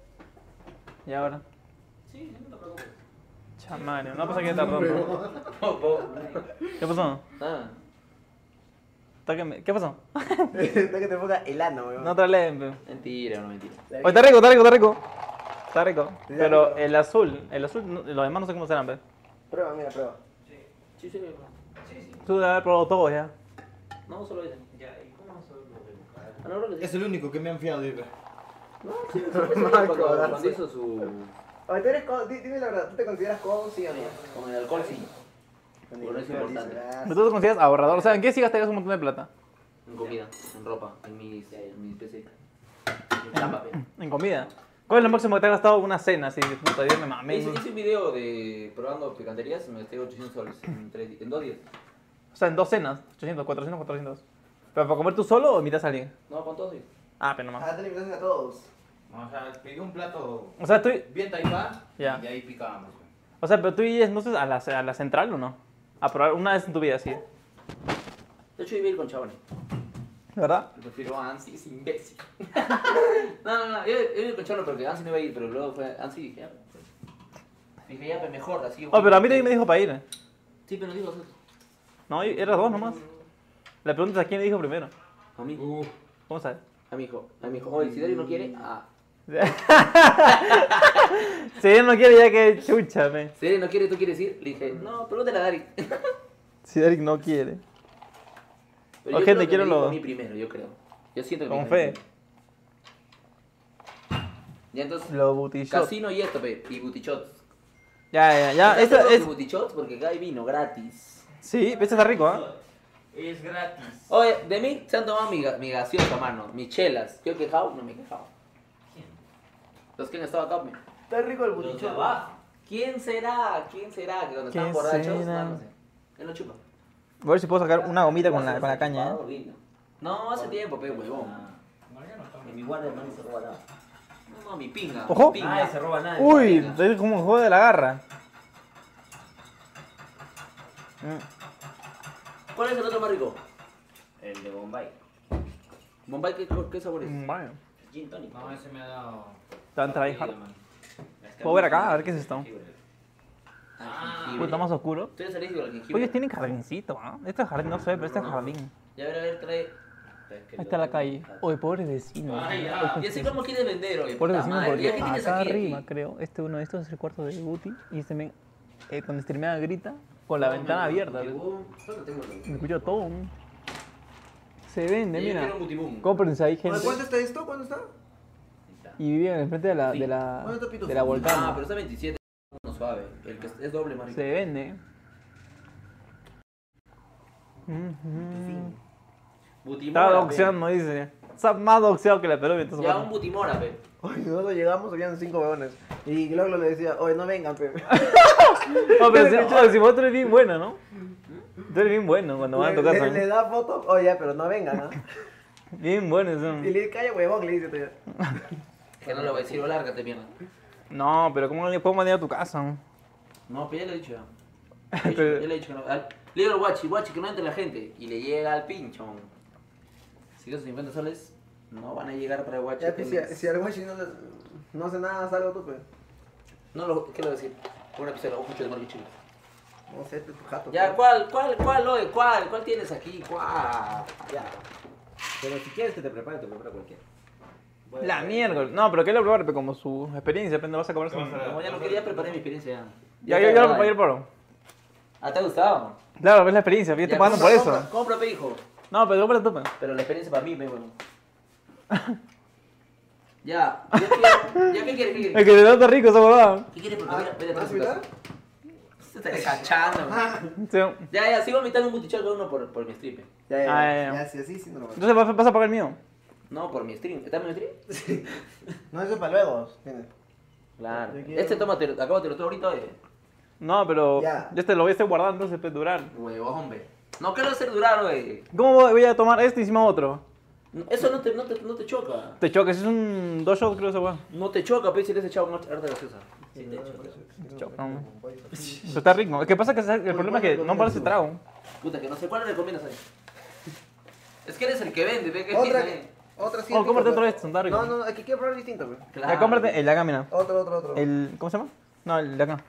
Y ahora. Sí, no te preocupes. Chamario, no pasa que tardó. ¿no? ¿Qué pasó? Ah, Está que me- ¿Qué pasó? Está que te ponga el ano, weón. No otra ley, pe. mentira, no mentira. Oye, está rico, está rico, está rico. Está rico. Sí, Pero rico. el azul, el azul, no- los demás no sé cómo serán, pe. Prueba, mira, prueba. Sí, sí, Tú debes haber probado todo ya. no, solo ese. Ah, no, creo que sí. Es el único que me han fiado, digo. No, sí, sí, sí, Marco, cuando, ¿verdad? cuando hizo su... Oye, ¿tú eres codo? Di- Dime la verdad, ¿tú te consideras codo, sí o no? Con el alcohol, sí. Bueno, es importante. Pero tú te consideras ahorrador. O sea, ¿en qué sí gastarías un montón de plata? En comida, en ropa, en mis, en mis P C. En chamba, pe. En comida. ¿Cuál es lo máximo que te has gastado una cena? Así, de puta, Dios me mamé. Hice, hice un video de probando picanterías, me gasté ochocientos soles en, tres, en dos días. O sea, en dos cenas. ochocientos, cuatrocientos, cuatrocientos. ¿Pero para comer tú solo o invitas a alguien? No, con todo, sí. Ah, pero nomás. Ah, te le invitas a todos. O sea, pedí un plato O sea, tú... bien taipá Ya. y de ahí picábamos. O sea, pero tú irías entonces a la, a la central o no? A probar una vez en tu vida, sí. De hecho, iba a ir con chavales. ¿Verdad? Prefiero a Ansi, es imbécil. no, no, no, yo, yo iba con chavales porque Ansi no iba a ir, pero luego fue Ansi y dije, ya, pues. Dije, ya, pues mejor, así. Oh, pero a mí también me dijo para ir. Sí, pero digo, No, era dos nomás. La pregunta es a quién le dijo primero. a mí, Uh, ¿Cómo sabes? a mi hijo, a mi hijo. Oye, si Dario no quiere, ah. Si él no quiere, ya que chucha, me. Si Dario no quiere, ¿tú quieres ir? Le dije, no, pregúntale a Dari. Si Eric no quiere. Pero O yo gente, creo que quiero me dijo lo- a mí primero, yo creo. Yo siento que Con me dijo fe. a mí primero. Ya entonces, Lo butichot. casino y esto, pe, y butichots. Ya, ya, ya. ¿Estás Esta seguro es. que butichots? Porque acá hay vino gratis. Sí, este está rico, ¿ah? es gratis. Oye, de mí se han tomado mi, ga- mi gaseosa, mano, mis chelas. ¿Yo he quejado? No me he quejado. Los que han estado acá, mira. Está rico el butichot. ¿Quién será? ¿Quién será? Que cuando están ¿Quién borrachos, será? no, no sé. Él lo chupa. Voy a ver si puedo sacar una gomita con la, con la caña, ¿eh? No, hace tiempo, pe, huevón. En mi guardia no se roba nada. No, no, mi pinga. Ojo. Mi pinga. Nadie se roba nada. Uy, es como un juego de la garra. Mm, ¿Cuál es el otro más rico? El de Bombay. ¿Bombay qué, qué sabor es? mm, Bueno. Gin tonic. No, ese me ha dado. Te van a traer hard. man. ¿Puedo ver acá? A ver qué es esto. Ah, Uy, está más oscuro. Tú eres alérgico al jengibre. Oye, tienen jardincito, ¿ah? Este es jardín, no sé, pero este es jardín. Ya, a ver, a ver, trae. Ahí está la calle. Oye, pobre vecino. Ay, ya. Y así como quieres vender, oye. Pobre puta vecino madre, porque ¿ya qué tienes acá aquí, arriba, aquí? creo, este uno de estos es el cuarto de Guti y se me, eh, cuando streamea grita con la ventana abierta. Solo tengo el- Me escucho todo. ¿no? Se vende, Yo mira. quiero un butiboom. Cómprense ahí, gente. ¿Cuánto está esto? ¿Cuánto está? Y vivían enfrente de la, de la, ¿Cuánto está Pitufo? de la Ah, volcán. pero está veintisiete, uno suave. El que es doble, marico. Se vende. Ujú. Butimora, Está pe. doxeando, dice. Está más doxeado que la Perú. Entonces, Ya, bueno. un butimora, pe. Oye, nosotros llegamos, habían cinco huevones. Y Gloglo le decía, oye, no vengan, pe. No, pero si, oye, si vos tú eres bien bueno, ¿no? Tú eres bien bueno cuando van a tu Le- casa. le, le da foto, oye, ya, pero no vengan, ¿ah? Bien bueno son. Y le dice, calla, huevón, le dice todavía. Que no lo voy a decir, o lárgate, mierda. No, pero ¿cómo le puedo mandar a tu casa? No, pero ya le he dicho ya. Ya le he dicho, Pero- ya le he dicho que no. Al- Le digo al guachi, guachi, que no entre la gente. Y le llega al pincho. Si esos cincuenta soles no van a llegar para el guachi. Ya, pues, si, tenés- si al guachi no, le- no hace nada, salgo tú, pues. No lo, ¿qué le voy a decir? Una pistola, un cuchillo de marquillo. No sé, tu jato. Ya, pues. ¿cuál, cuál, cuál, oye? ¿Cuál? ¿Cuál tienes aquí? ¿Cuál? Ya. Pero si quieres que te prepare, te preparo cualquiera. La miércoles. No, pero ¿qué le probar? Como su experiencia, pero no vas a comer su... Como ya no quería, preparé mi experiencia Ya, ya. yo, yo lo preparé por... Ah, ¿te ha gustado? Claro, ves la experiencia, yo Ya, estoy pagando por compra, eso. Compra, compra, pe, hijo. No, pero compra tú, pe. Pero la experiencia para mí, me bueno. Ya, ya, ya, ya, ¿qué quieres? ¿Qué El quieres? que te da rico esa huevada. ¿Qué quieres? Porque Ah, mira, vete ¿vas a atrás de tu invitar? casa. Se está cachando. Sí. Ya, ya, sigo invitando un butichal cada uno por, por mi stream. Ya, ya, Ah, ya, ya, ya. ya, si así, sí no lo voy a Entonces vas, vas a pagar el mío. No, por mi stream. ¿Está en mi stream? No, eso es para luego, tiene. Claro. Yo quiero- Este toma, te, acabo de lo ahorita, oye. No, pero Ya. yo este lo voy a estar guardando, entonces puede durar. Huevón, hombre. No quiero hacer durar, oye. ¿Cómo voy voy a tomar este y encima otro? No, eso no te, no te, no te choca. Te choques, es un dos shots creo esa hueá. No te choca, pe, si le has echado una harta gaseosa. Sí, te choca. Choca. Pero está rico. Lo que pasa es que el problema es que no parece trago. Puta, que no sé cuál le recomiendas ahí. Es que eres el que vende, ve que Otra, tiene. otra sí. Oh, es cómprate rico, otro de pero- estos, está rico. No, no, aquí quiero probar distinto, pues. Claro. Ya, cómprate el de acá, mira. Otro, otro, otro. El, ¿cómo se llama? No, el de acá.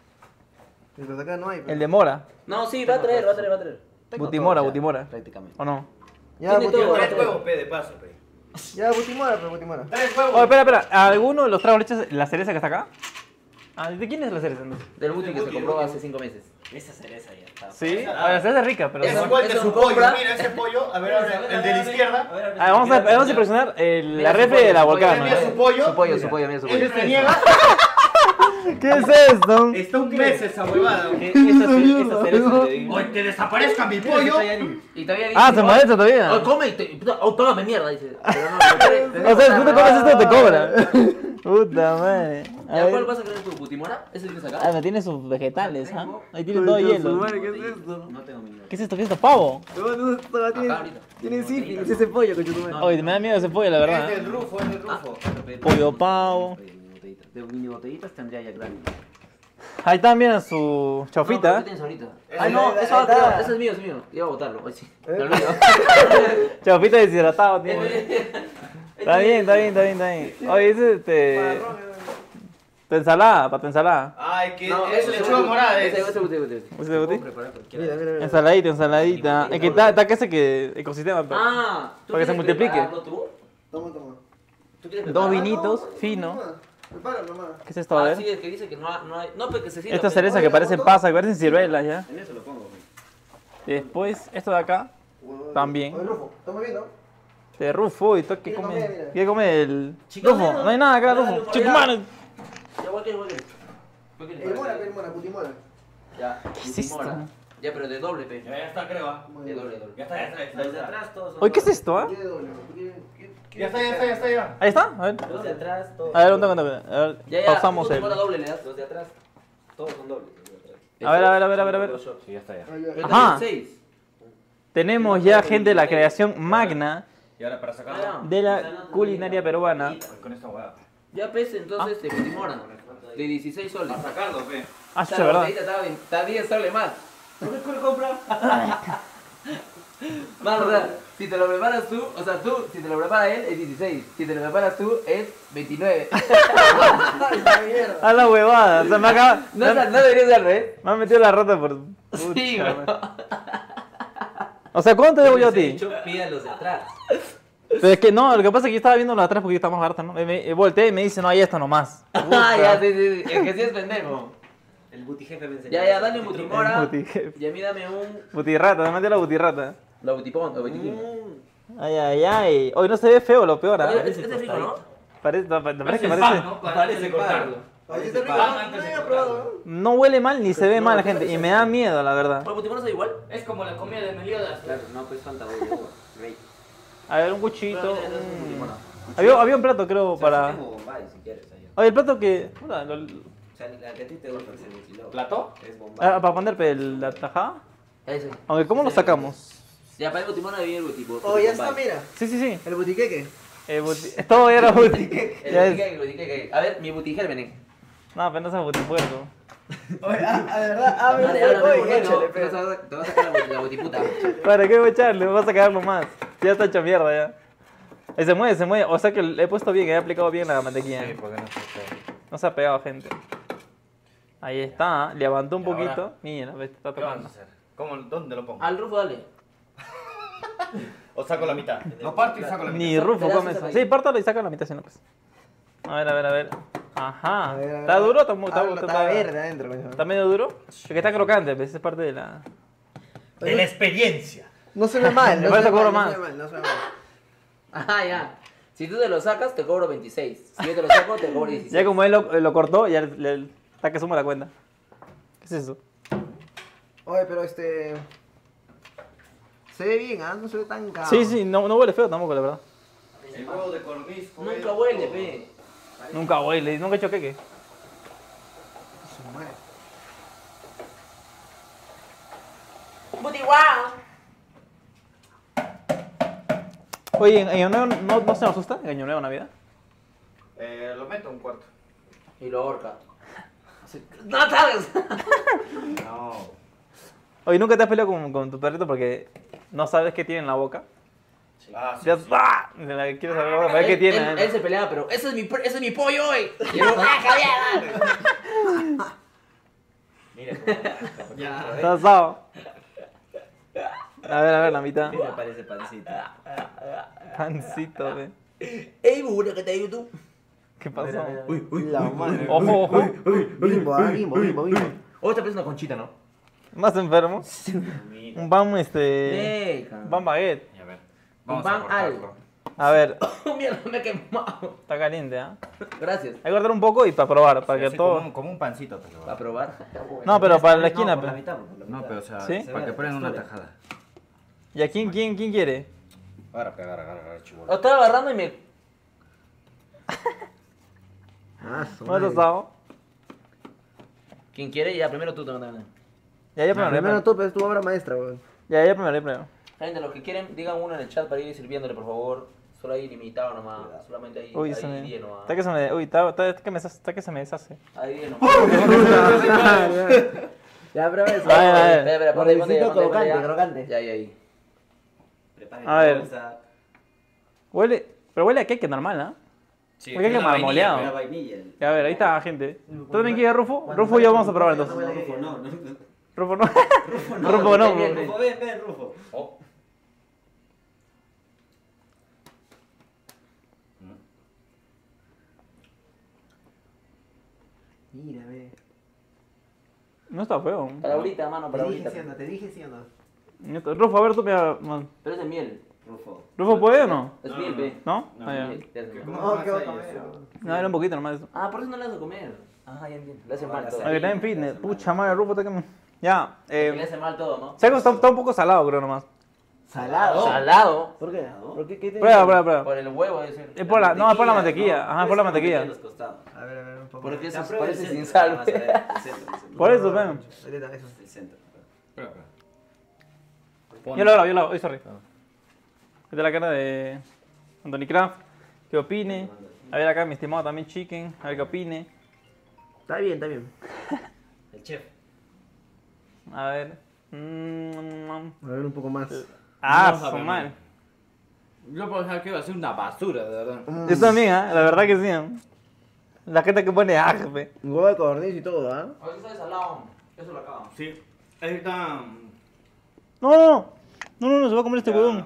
El de acá no hay, pues. El de Mora. No, sí, va a traer, va a traer, va a traer. Butimora, todo ya, Butimora. Prácticamente. ¿O no? Ya, Tiene todo, Butimora. Tres huevos, pe, de paso, pe. Ya, Butimora, pero Butimora. Tres Oh, huevos. espera, espera. ¿A alguno de los tragos le echas la cereza que está acá? Ah, ¿de quién es la cereza entonces? Del Buti que se Buti, compró Buti. hace cinco meses. Esa cereza ya está. Sí. A ver, la cereza es rica, pero... Es Esa- igual que esa su compra- pollo. Mira ese pollo. A ver, a ver, el de la izquierda. Ah, vamos a, vamos a presionar el, la Mira su refri pollo, de la su pollo, volcán. Mira ¿no? su pollo. Su pollo, su pollo, mira su pollo. Él se niega. ¿Qué es esto? Está un mes esa huevada. ¿Qué- Esa ce- esa cereza que te digo. Oye, que desaparezca mi pollo. Y todavía dice, Ah, se molesta todavía. Oh, come y te. puta, Oh, págame mierda, dice. Pero no, no, no, O sea, si tú te comes esto te cobra. Puta madre. A ¿Ya cuál ver. vas a querer tu Butimora? ¿Ese tienes acá? Ah, me tiene sus vegetales, ¿ah? Ahí tiene todo hielo. ¿Qué es esto? No tengo mi ¿Qué es esto? ¿Qué es esto? ¿Pavo? No, no, no, Acá tiene, ahorita. tiene sífilis ese pollo, coño, tu madre. Oye, me da miedo ese pollo, la Es verdad. del ¿eh? Rufo, es del Rufo. Pollo pavo. De mini botellitas tendría ya grande. Ahí también su No, ¿pero chofita. ¿Qué tienes ahorita? Ese Ay, no, es- eso va a ahí está. quedar. Eso es mío, eso es mío. Iba a botarlo. Hoy sí. Me ¿Eh? olvido. Chofita deshidratado, tío. Está bien, está bien, está bien, está bien. Oye, ese este. Tu ensalada, para tu ensalada. Ay, que No, es lechuga morada. Ese, es. ese, ese, ese, ese. ¿Ese de Guti? Preparar cualquiera. Mira, mira, mira. Ensaladita, ensaladita. Es que está, está que ese que ecosistema. pero- Ah, ¿tú Para que se quieres multiplique. prepararlo tú? Toma, toma. ¿Tú quieres Dos prepararlo? vinitos, No, no, fino. no, no, prepáralo nomás. ¿Qué es esto? A Ah, ver. sí, es que dice que no, ha- no hay. No, pero que se sirva. Esta pues. cereza que parecen pasas, que parecen ciruelas ya. En eso lo pongo, pe. Y después, esto de acá, También. Oye, Rufo, ¿estamos bien, no? de Rufo y todo. ¿Qué Mira, come? mira, mira. ¿Qué come el Chico, Rufo? no, No hay nada acá, no, Rufo. no, Chico, ya. mano. Ya, igual que, igual que. ¿Cuál quieres? El mora, el mora, putimora. Ya, ¿Qué es esto? Butimora. Ya, pero de doble, pe. Ya, ya está, creo. ah. De doble, de doble. Ya está, ya está, ya está. Los de atrás todos son Oye, ¿qué es dobles. esto, ah? ¿Qué doble? ¿Qué- qué- qué- Ya está, ya está, ya está, ya. Ahí está, a ver. Los de atrás todos. A ver, son un dobles. toque, a ver, Ya, ya. pausamos el. Butimora doble le das. Los de atrás todos son dobles. los de atrás. A ver, a ver, a ver, a ver, a ver. Dos shots. Sí, ya está, ya. Ay, ay, Pero Ajá. también seis. Tenemos ya gente de la creación magna Y ahora para sacarlo. Ah, de la culinaria peruana. Con esta hueá. Ya pese entonces de Butimora. De dieciséis soles. Para sacarlo, pe. Ah, O sea, chucha, la ¿verdad? botellita estaba bien- está diez soles más. ¿Por qué compra? Mano, o sea, Si te lo preparas tú, o sea, tú, si te lo prepara él, es dieciséis. Si te lo preparas tú, es veintinueve. A la huevada. O sea, me acaba. No, me, no, no debería ser al revés. me han metido la rata por. Sí, Pucha, bro. madre. O sea, ¿cuánto te debo yo a De ti? hecho, pide los de atrás. Pero es que no, lo que pasa es que yo estaba viendo los de atrás porque yo estaba más barato, ¿no? Y me y volteé y me dice, no, ahí está nomás. Ah, ya, sí, sí, sí. El que sí es pendejo. El butijefe me enseñó. Ya, ya, eso. dale un butimora. Buti- Y a mí dame un. Butirrata, me mandé la butirrata. La butipón, o butiquín. Ay, ay, ay. Hoy no se ve feo, lo peor, ¿ah? Oye, Este es rico, ¿no? Parece, no, parece que pan, parece. ¿no? Parece de pan. cortarlo. Oye, está rico, Pan no, antes no de había cortarlo. probado, ¿no? No huele mal ni se ve mal la gente. Y me da miedo, la verdad. ¿El butimón es igual? Es como la comida de Meliodas. Claro, no, pues falta uno. Rey. A ver, un cuchito. Pero, mira, no es un un- butimona. Había, había un plato, creo, O sea, para. sí tengo Bombay, si quieres. Ahí. Oye, el plato que. Puta, lo- O sea, la que a ti te gusta es el butilón. ¿Plato? Es Bombay. ah, para poner pe- la tajada. Ese. Aunque, ¿cómo lo Ese. sacamos? Ya, para el butimón había el butipón. Oh, ya está, mira. Sí, sí, sí. El butiqueque. Eh, buti- Todo era buti. El Ya es- butiquén, el butiquén. A ver, mi butigermen. No, pero no es butipuerco. Oye, ah, ah, de verdad, ah, Dale, oye, háblame, oye, ¿por qué échale, no? Te pe. vas a te vas a sacar la buti- la butiputa. ¿Para qué voy a echarle? Vas a cagarlo más. Ya está hecho mierda ya. Eh, se mueve, se mueve. O sea que le he puesto bien, he aplicado bien la mantequilla. Sí, porque no se puede. No se ha pegado, gente. Ahí está, levantó un Y ahora, poquito. Mira, ves, está ¿Qué vamos tocando. a hacer? ¿Cómo, ¿Dónde lo pongo? Al Rufo, dale. ¿O saco la mitad? Lo parto y saco la mitad. Ni Rufo Pedazos come de eso. país. Sí, pártalo y saca la mitad si no, pues. A ver, a ver, a ver. Ajá. A ver, a ver, ¿Está a ver. duro? ¿Está, mu- está, Ah, está- está verde adentro, coño. ¿Está medio duro? Porque está crocante, pues, es parte de la... De la experiencia. No se ve mal, Me no parece se ve cobro mal, no más. se ve mal, no se ve mal. Ajá, ya. Si tú te lo sacas, te cobro veintiséis. Si yo te lo saco, te cobro dieciséis. Ya como él lo, lo cortó, ya le, le- está que suma la cuenta. ¿Qué es eso? Oye, pero este... Se ve bien, ¿ah? No se ve tan caro. Sí, sí, no, no huele feo tampoco, la verdad. El huevo de codorniz. fue Nunca huele, todo. pe. Nunca huele, nunca he hecho queque. Su madre. Butiguá. Oye, ¿en Año Nuevo no, no se nos asusta? ¿En Año Nuevo, Navidad? Eh, lo meto a un cuarto. Y lo ahorca. Así- ¡No sabes! No. Oye, ¿nunca te has peleado con, con tu perrito porque no sabes qué tiene en la boca? Ah, sí. Ya, ¡ah! Quieres saber para ver qué Él, tiene. él, adentro. él se peleaba, pero ese es mi, pr- ese es mi pollo hoy. Y yo, ¡ah, Javier! Mira cómo. Ya. Está asado. A ver, a ver, la mitad. Mira, parece pancita. Pancito, ve. ¡Ey, bura, que te digo tú! ¿Qué pasó? Uy, uy. La madre. Ojo, ojo. Bimbo, ah, bimbo, bimbo, bimbo. Oh, esta parece una conchita, ¿no? Más enfermo. Mira. Un pan, este. Deja. Un pan baguette. Y a ver. Vamos Van a cortarlo. al. A ver, Mierda, me he quemado. está caliente, ¿ah? Gracias. Hay que cortar un poco y para probar, para Sí, que así todo. como, un, como un pancito te lo voy a ¿Va a probar? No, pero para la esquina, No, por la pe. mitad, por la No, mitad. pero o sea, ¿Sí? para que prueben una tajada. ¿Y a quién, quién, quién quiere? Agarra, pe, agarra, agarra, agarra, chibolo. Lo estaba agarrando y me. Ah, su ¿No has madre. asado? Quien quiere, ya primero tú te mandas. Ya, ya primero, ya Primero primero. tú, pero es tu obra maestra, weón. Ya, ya primero, ya primero. Gente, los que quieren, digan uno en el chat para ir sirviéndole, por favor. Solo ahí limitado nomás. Solamente ahí. Uy, ahí se me. diez nomás. Está que se me. Uy, está, está, está que me, está que se me deshace. Ahí diez nomás. Ya, pero eso. A ver, a ver. Espera, espera, ponte ahí, ponte ahí, Gordicito, ponte ahí, ponte crocante, ahí. crocante. Ya, ahí, ahí. Preparen A la ver. bolsa. Huele. Pero huele a queque normal, ¿ah? Sí, Porque hay que La vainilla, marmoleado. la vainilla. Ya, a ver, ahí está, gente. ¿Tú también quieres Rufo? Rufo y yo vamos a probar No, entonces. Rufo, no, no. Rufo no. Rufo no. Rufo no. bien, bien. Rufo, ven, ven, Rufo. Oh. Mira, ve. No está feo. Para ahorita, mano, para Te dije ahorita. sí o no, te dije sí o no. No está- Rufo, a ver tú, mira. man. Pero es de miel. Rufo. ¿Rufo puede o no? Es No, miel, no. pe. ¿No? No, Ah, ya. Miel, ya es miel. No, ¿qué va a comer? No, era un poquito nomás eso. Ah, por eso no le vas a comer. Ajá, ya entiendo. Le hace No, mal la todo. A ver, está en fitness. Pucha madre, Rufo, está que me. Ya, Que le eh. hace mal todo, ¿no? Seco está, está un poco salado, creo nomás. Salado. Salado. ¿Por qué? ¿Por qué? ¿Qué te Prueba, prueba, prueba. Por el huevo, debe ser. Es por la, no, es por la mantequilla. Ajá, es por la mantequilla. En los costados. A ver, a ver, un poco. Porque eso Ya, es- prueba el parece sin centro, sal. nada más, a ver, el centro, el centro. Por eso, ven. Ahorita, eso. El centro. Espera, espera. Yo lo grabo, yo lo hago. Ay, sorry. Esta es la cara de Anthony Kraft. ¿Qué opine? A ver acá mi estimado también Chicken. A ver qué opine. Está bien, está bien. El chef. A ver. Mm, A ver, un poco más. Ah, No sabe su mal. madre. Yo pensaba que iba a ser una basura, de verdad. Yo también, ¿eh? La verdad que sí. ¿eh? La gente que pone aje, Un huevo de codorniz y todo, ¿ah? A ver si sabes salado. Eso lo acabamos. Sí. Ahí está. No, no, no, no, no, se va a comer este Ya. huevón.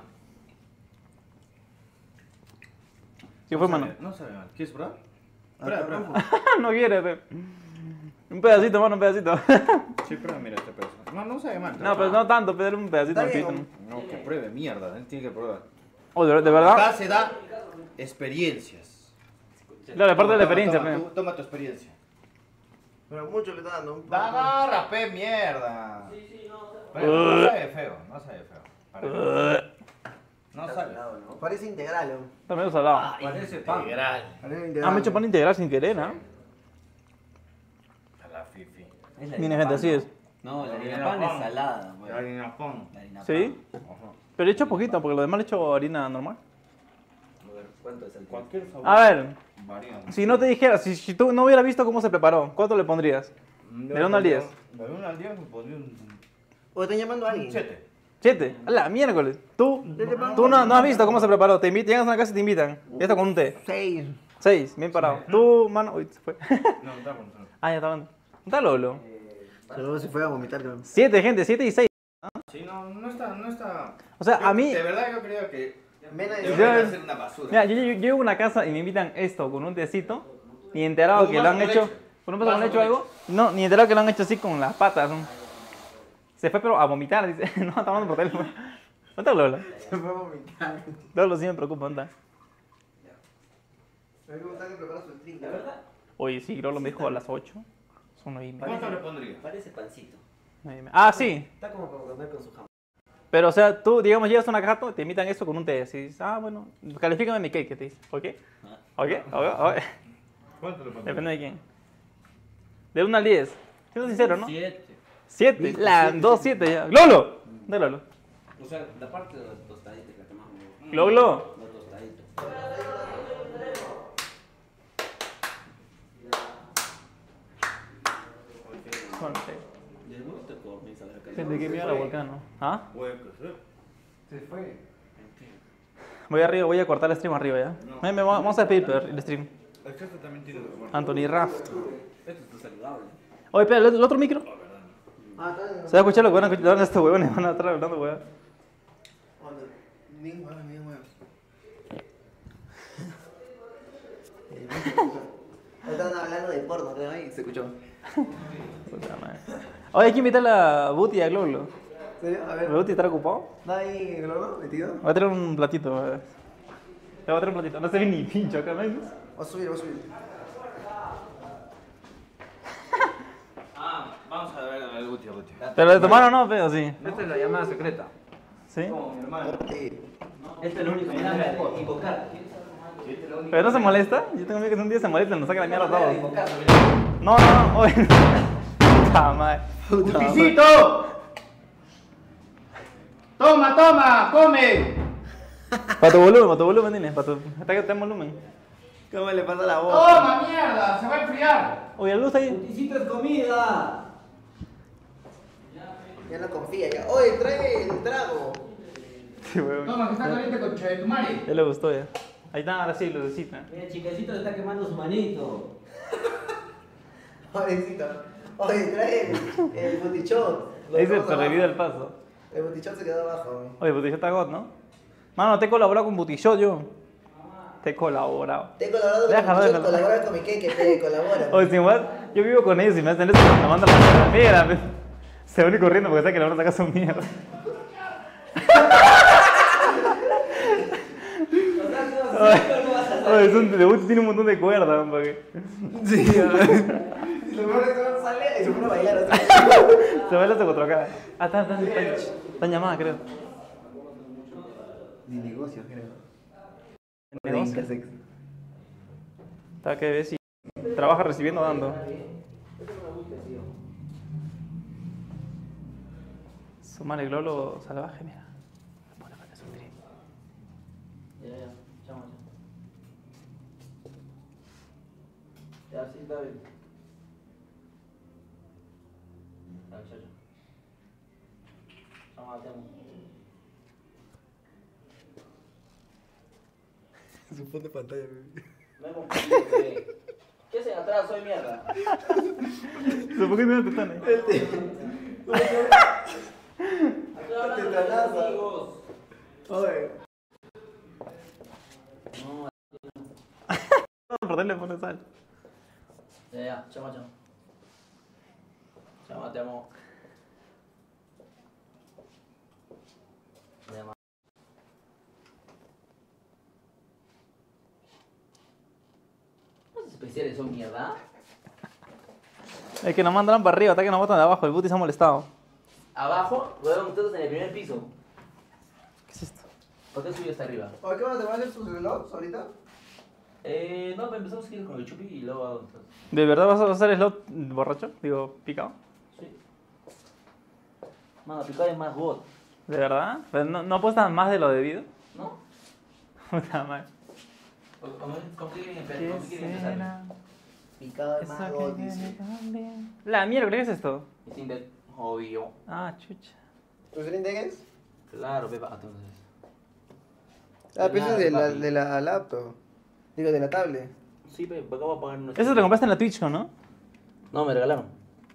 ¿Qué fue, No mano? sabe- No sabe mal. ¿Quieres probar? Ah, Prueba, cabrón. prueba. No quiere, pe. Un pedacito, mano, un pedacito. Sí, prueba, mira este pedazo. No, no sabe mal. No, pero no tanto, pero un pedacito. Está Un bien, poquito. No, que pruebe, mierda. Él tiene que probar. Oh, de, de verdad. Acá se da experiencias. Claro, aparte de la Toma, experiencia, toma, pe. tu- toma tu experiencia. Pero mucho le está dando. Un Da, poco. agarra, pe, mierda. Sí, sí, no. Pero no sabe feo, no sabe feo. Para que- No sabe. Parece integral, ¿no? Está medio salado. Parece pan. Integral. Parece integral. Ah, me he hecho pan integral sin querer, ¿ah? A la fifi. Es la Viene harina gente, pan, así ¿no? es. No, la La harina harina pan es pan. salada, güey. La harina pan. La harina ¿Sí? pan. Ajá. Pero he hecho poquito, porque lo demás le he hecho harina normal. A ver, ¿cuánto es el Cualquier sabor. A ver, Varía. si no te dijera, si, si tú no hubieras visto cómo se preparó, ¿cuánto le pondrías? Del uno al diez. Del uno al diez me pondría un ¿O están llamando a alguien? siete. Siete. A la miércoles. Tú, Dele pan. tú no, no has visto cómo se preparó. Te invitan, llegas a una casa y te invitan. Ya está con un té. Seis. Seis, bien parado. Tú, mano. Uy, se fue. No, estamos. Ah, ya está hablando. ¿Dónde está Lolo? Pero se fue a vomitar, creo. Siete, gente, siete y seis. Sí, no, no está, no está. O sea, Yo- a mí. De verdad yo creo que Mena de- debería ser una basura. Mira, yo, yo, yo llego a una casa y me invitan esto con un tecito. Ni enterado Un que lo vaso han con hecho. leche. ¿Con un vaso con Vaso leche o con algo? No, ni enterado que lo han hecho así con las patas. ¿no? Se fue, pero a vomitar. Dice, no, está hablando por teléfono. ¿Dónde está Lolo? Se fue a vomitar. Lolo sí me preocupa, ¿dónde está? A mí me gusta que prepara su drink. La verdad, Oye, sí, Lolo me dijo a las ocho. Son nueve y media. ¿Cuánto le pondría? parece pancito. nueve y media. Ah, sí. Está como para comer con su jamón. Pero, o sea, tú, digamos, llegas a una casa, te invitan eso con un té. Así dices, ah, bueno, califícame mi cake, te dice. ¿Ok? ¿Ok? ¿Ok? ¿Ok? ¿Cuánto le pondría? Depende de quién. De uno al diez. Siendo sincero, ¿no? Siete. siete. La, dos, siete ya. ¡Lolo! De Lolo. O sea, la parte de los tostaditos la que más me gusta. Lolo. Los tostaditos. Bueno, sí. Y el gusto comienza a ver acá. Gente, que mira la volcano. ¿Ah? Puede que sea. Se fue. Voy arriba, voy a cortar el stream arriba ya. No. Me- me- vamos a despedir peor el stream. Es que esto también tiene sabor. Anthony Raft. Esto está saludable. Oye, espera, ¿el, el otro micro? Ah, está bien. ¿Se va a escuchar lo que van a escuchar estos huevones? Van a estar hablando, huevón. Bien huevo, bien huevo. Estaban hablando de porno, creo, ahí se escuchó. Puta madre. Oye, hay que invitar a Buti y a Gloglo. ¿Serio? A ver. ¿Buti estará ocupado? ¿Está ahí Globo metido? Voy a traer un platito. eh. Le voy a traer un platito. No se ve ni pincho acá, ¿no? Va a subir, va a subir. Ah, vamos a ver el Guti, el Guti. Pero de tomar o no, pero sí. Esta es la llamada secreta. ¿Sí? Como mi hermano. Sí. Esta es la única manera de invocar. ¿Pero no se molesta? Yo tengo miedo que un día se molesta y nos saca la mierda a todos. Invocar. No, no, no. Oye. Puta madre. ¡Guticito! ¡Toma, toma! ¡Come! Para tu volumen, para tu volumen, dile. Para tu... Hasta que tenga volumen. ¿Cómo le pasa la voz? ¡Toma, mierda! ¡Se va a enfriar! Oye, la luz ahí. Puticito es comida. Ya no confía, ya. Oye, trae el trago. Sí, huevón. Toma, que está caliente con de tu mari. Ya le gustó ya. Ahí está, ahora sí, lucecita. Mira, chicacito le está quemando su manito. Pobrecito. Oye, trae el, el butichón. Lo Ahí se dejamos te abajo. revive el paso. El butichón se quedó abajo. Oye, Butichot está God, ¿no? Mano, te he colaborado con Butichot yo. Te he colaborado. Te he colaborado con Déjalo, el butichón, déjalo. colabora con mi que te colabora. Oye, sin más, yo vivo con ellos y me hacen eso, me mandan la mierda. Mira, me- se van a ir corriendo porque saben que le van a sacar su mierda. O sea, ¿qué vas a hacer? ¿Cómo vas a hacer? Oye, es un, de Buti tiene un montón de cuerdas, ¿para qué? Sí, a ver. Y lo peor es que no sale y se pone a bailar. Así. Se baila hasta cuatro K. Ah, está, está, está, está en llamada, creo. Ni negocio, creo. Negocio. Intersex. Está que ves si trabaja recibiendo o dando. Sumale glolo salvaje, mira. Me pone para que su drink. Ya, ya, chamo, ya. Ya, sí, está bien. Ya, muchacho. Chamo, te amo. Su fondo de pantalla, bebé. Me hemos perdido, bebé. ¿Qué hacen atrás? Soy mierda. ¿Por qué no te están ahí? Estoy hablando de los amigos. Oye. No, Por teléfono sal. ya, ya, chama, chama. Chama, te amo. Te amo. ¿Los especiales son mierda? Es que nos mandan para arriba, hasta que nos botan de abajo. El booty se ha molestado. Abajo, luego ustedes en el primer piso. ¿Qué es esto? ¿Por qué subió hasta arriba? Oye, ¿qué van a te van a hacer tus relojes ahorita? Eh, no, empezamos a ir con el chupi y luego a dónde estás. ¿De verdad vas a hacer slot borracho? Digo, picado. Sí. Mano, picar es más god, ¿De verdad? ¿Pero no, no apuestas más de lo debido? ¿no? Puta madre. ¿Con, con, con qué quieren ¿Qué empezar? ¿Con qué quieren empezar? será? Picado de Eso más que God, viene dice. también. La mierda, ¿qué es esto? Y sin de obvio. Ah, chucha. ¿Tu stream deck es? Claro, Pepa, entonces. Ah, pero eso es de la, Papi. de la laptop. Digo, de la tablet. Sí, Pepa, acabo de pagar una. Eso te compraste en la Twitch, ¿no? No, me regalaron.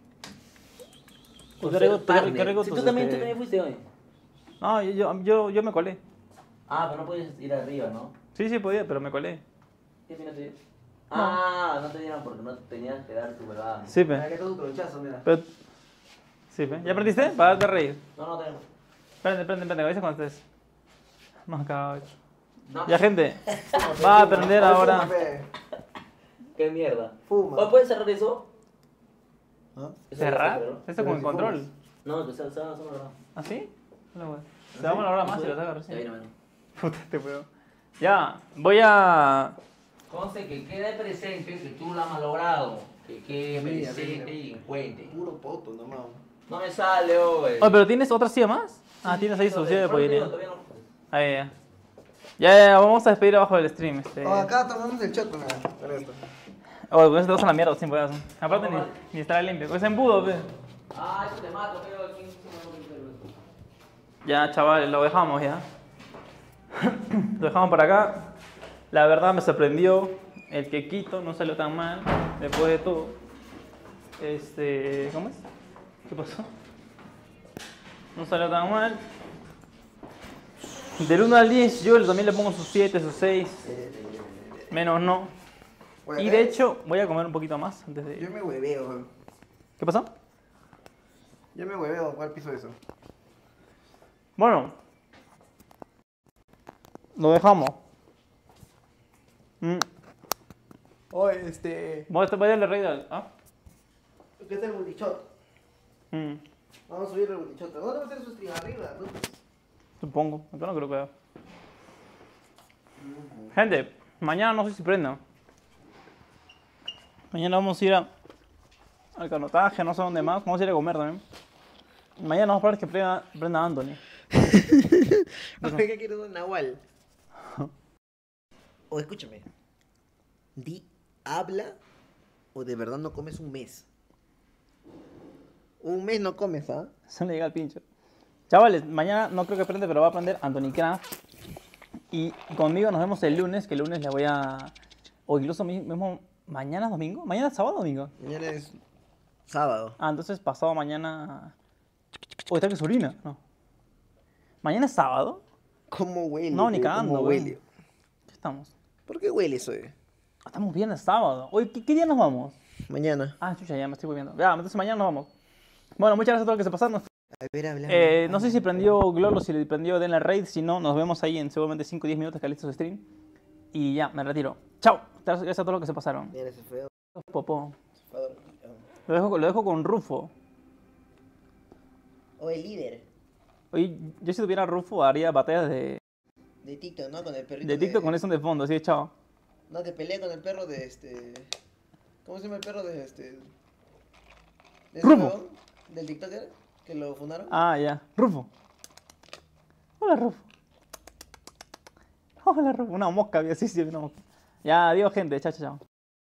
¿Y Por qué ser rico- qué partner. qué rico Si tus, tú también, tú este- también fuiste hoy. No, yo, yo, yo, yo me colé. Ah, pero no puedes ir arriba, ¿no? Sí, sí podía, pero me colé. ¿Qué final te dieron? Ah, no te dieron porque no tenías que dar tu verdad. Sí, Mira, pe. que todo tu tronchazo, mira. Pero... Sí, pe. ¿Ya aprendiste? Para darte a reír. No, no tenemos. Prende, prende, prende, avisa cuando estés. Más cagado. No. Ya, gente. Va a aprender Fuma, ahora. pe. Qué mierda. Fuma. ¿O puedes cerrar eso? ¿Ah? Eso ¿Cerrar? no está, Eso Pero con el si control. fumas. No, que se se va a verdad. ¿Ah, sí? No, güey. Se va a la hora más y lo saca Ya recién. viene, mano. Puta, este huevo. Ya, voy a... Conste que quede presente que tú lo has malogrado. Que quede Mira, presente mira. y en cuente. Puro poto, nomás. No me sale, hoy. Oh, pero ¿tienes otra silla más? Ah, tienes ahí su silla de pollería. Todavía no. Ahí, ya. Ya, ya, vamos a despedir abajo del stream. Este... Oh, acá tomamos el shot, mira. Con esto. Oh, pues te vas a la mierda sin pedazo. Aparte ni, ni estará limpio. Pues embudo, pe. Ah, eso te mato, pero aquí no se me ocurre. Ya, chavales, lo dejamos ya. Lo dejamos por acá. La verdad me sorprendió. El quequito no salió tan mal. Después de todo. Este. ¿Cómo es? ¿Qué pasó? No salió tan mal. Del uno al diez, yo también le pongo sus siete, sus seis. Menos no. Oye, Y de eh, hecho, voy a comer un poquito más antes de. Yo me hueveo, weón. ¿Qué pasó? Yo me hueveo. ¿Cuál piso es eso? Bueno. Lo dejamos. Mm. Oye, este. Voy a darle rey al. ¿Ah? ¿Qué es el multishot? Mm. Vamos a subir el multishot. ¿Dónde va a hacer su stream? Arriba, ¿no? Supongo. Yo no creo que vea. Gente, mañana no sé si prenda. Mañana vamos a ir a, al canotaje, no sé dónde más. Vamos a ir a comer también. Mañana vamos a esperar que prenda, prenda Anthony. Oye, ¿qué quieres un nahual? O escúchame. Di, habla o de verdad no comes un mes. Un mes no comes, ¿ah? Se le llega al pincho. Chavales, mañana no creo que prende, pero va a aprender Anthony Craft. Y conmigo nos vemos el lunes, que el lunes le voy a... O incluso mi- mismo... ¿Mañana es domingo? ¿Mañana es sábado o domingo? Mañana es sábado. Ah, entonces pasado mañana... ¿O está que es orina? No. ¿Mañana es sábado? ¿Cómo huele? No, ni pe? cagando, ¿Cómo weón. huele? ¿Qué estamos? ¿Por qué huele eso, eh? Estamos viernes sábado. Oye, ¿qué, qué día nos vamos? Mañana. Ah, chucha, ya me estoy volviendo. Ya, entonces mañana nos vamos. Bueno, muchas gracias a todos los que se pasaron. A ver, habla. Eh, no sé si prendió Glolo, si le prendió Den la Raid. Si no, nos vemos ahí en seguramente cinco o diez minutos que listo su stream. Y ya, me retiro. Chao. Gracias a todos los que se pasaron. Mira, se fue. Popó. Se fue a dormir. Lo dejo, lo dejo con Rufo. O el líder Oye, yo si tuviera Rufo haría batallas de, de TikTok, ¿no? Con el perrito. de TikTok con eso de fondo. Así de chao. No, que pelea con el perro de este. ¿Cómo se llama el perro de este? ¿De ese Rufo. huevón? ¿Del TikToker? ¿Que lo fundaron? Ah, ya. Rufo. Hola, Rufo. Hola, Rufo. Una mosca, había, sí, sí, una mosca. Ya, adiós, gente. Chao, chao, chao.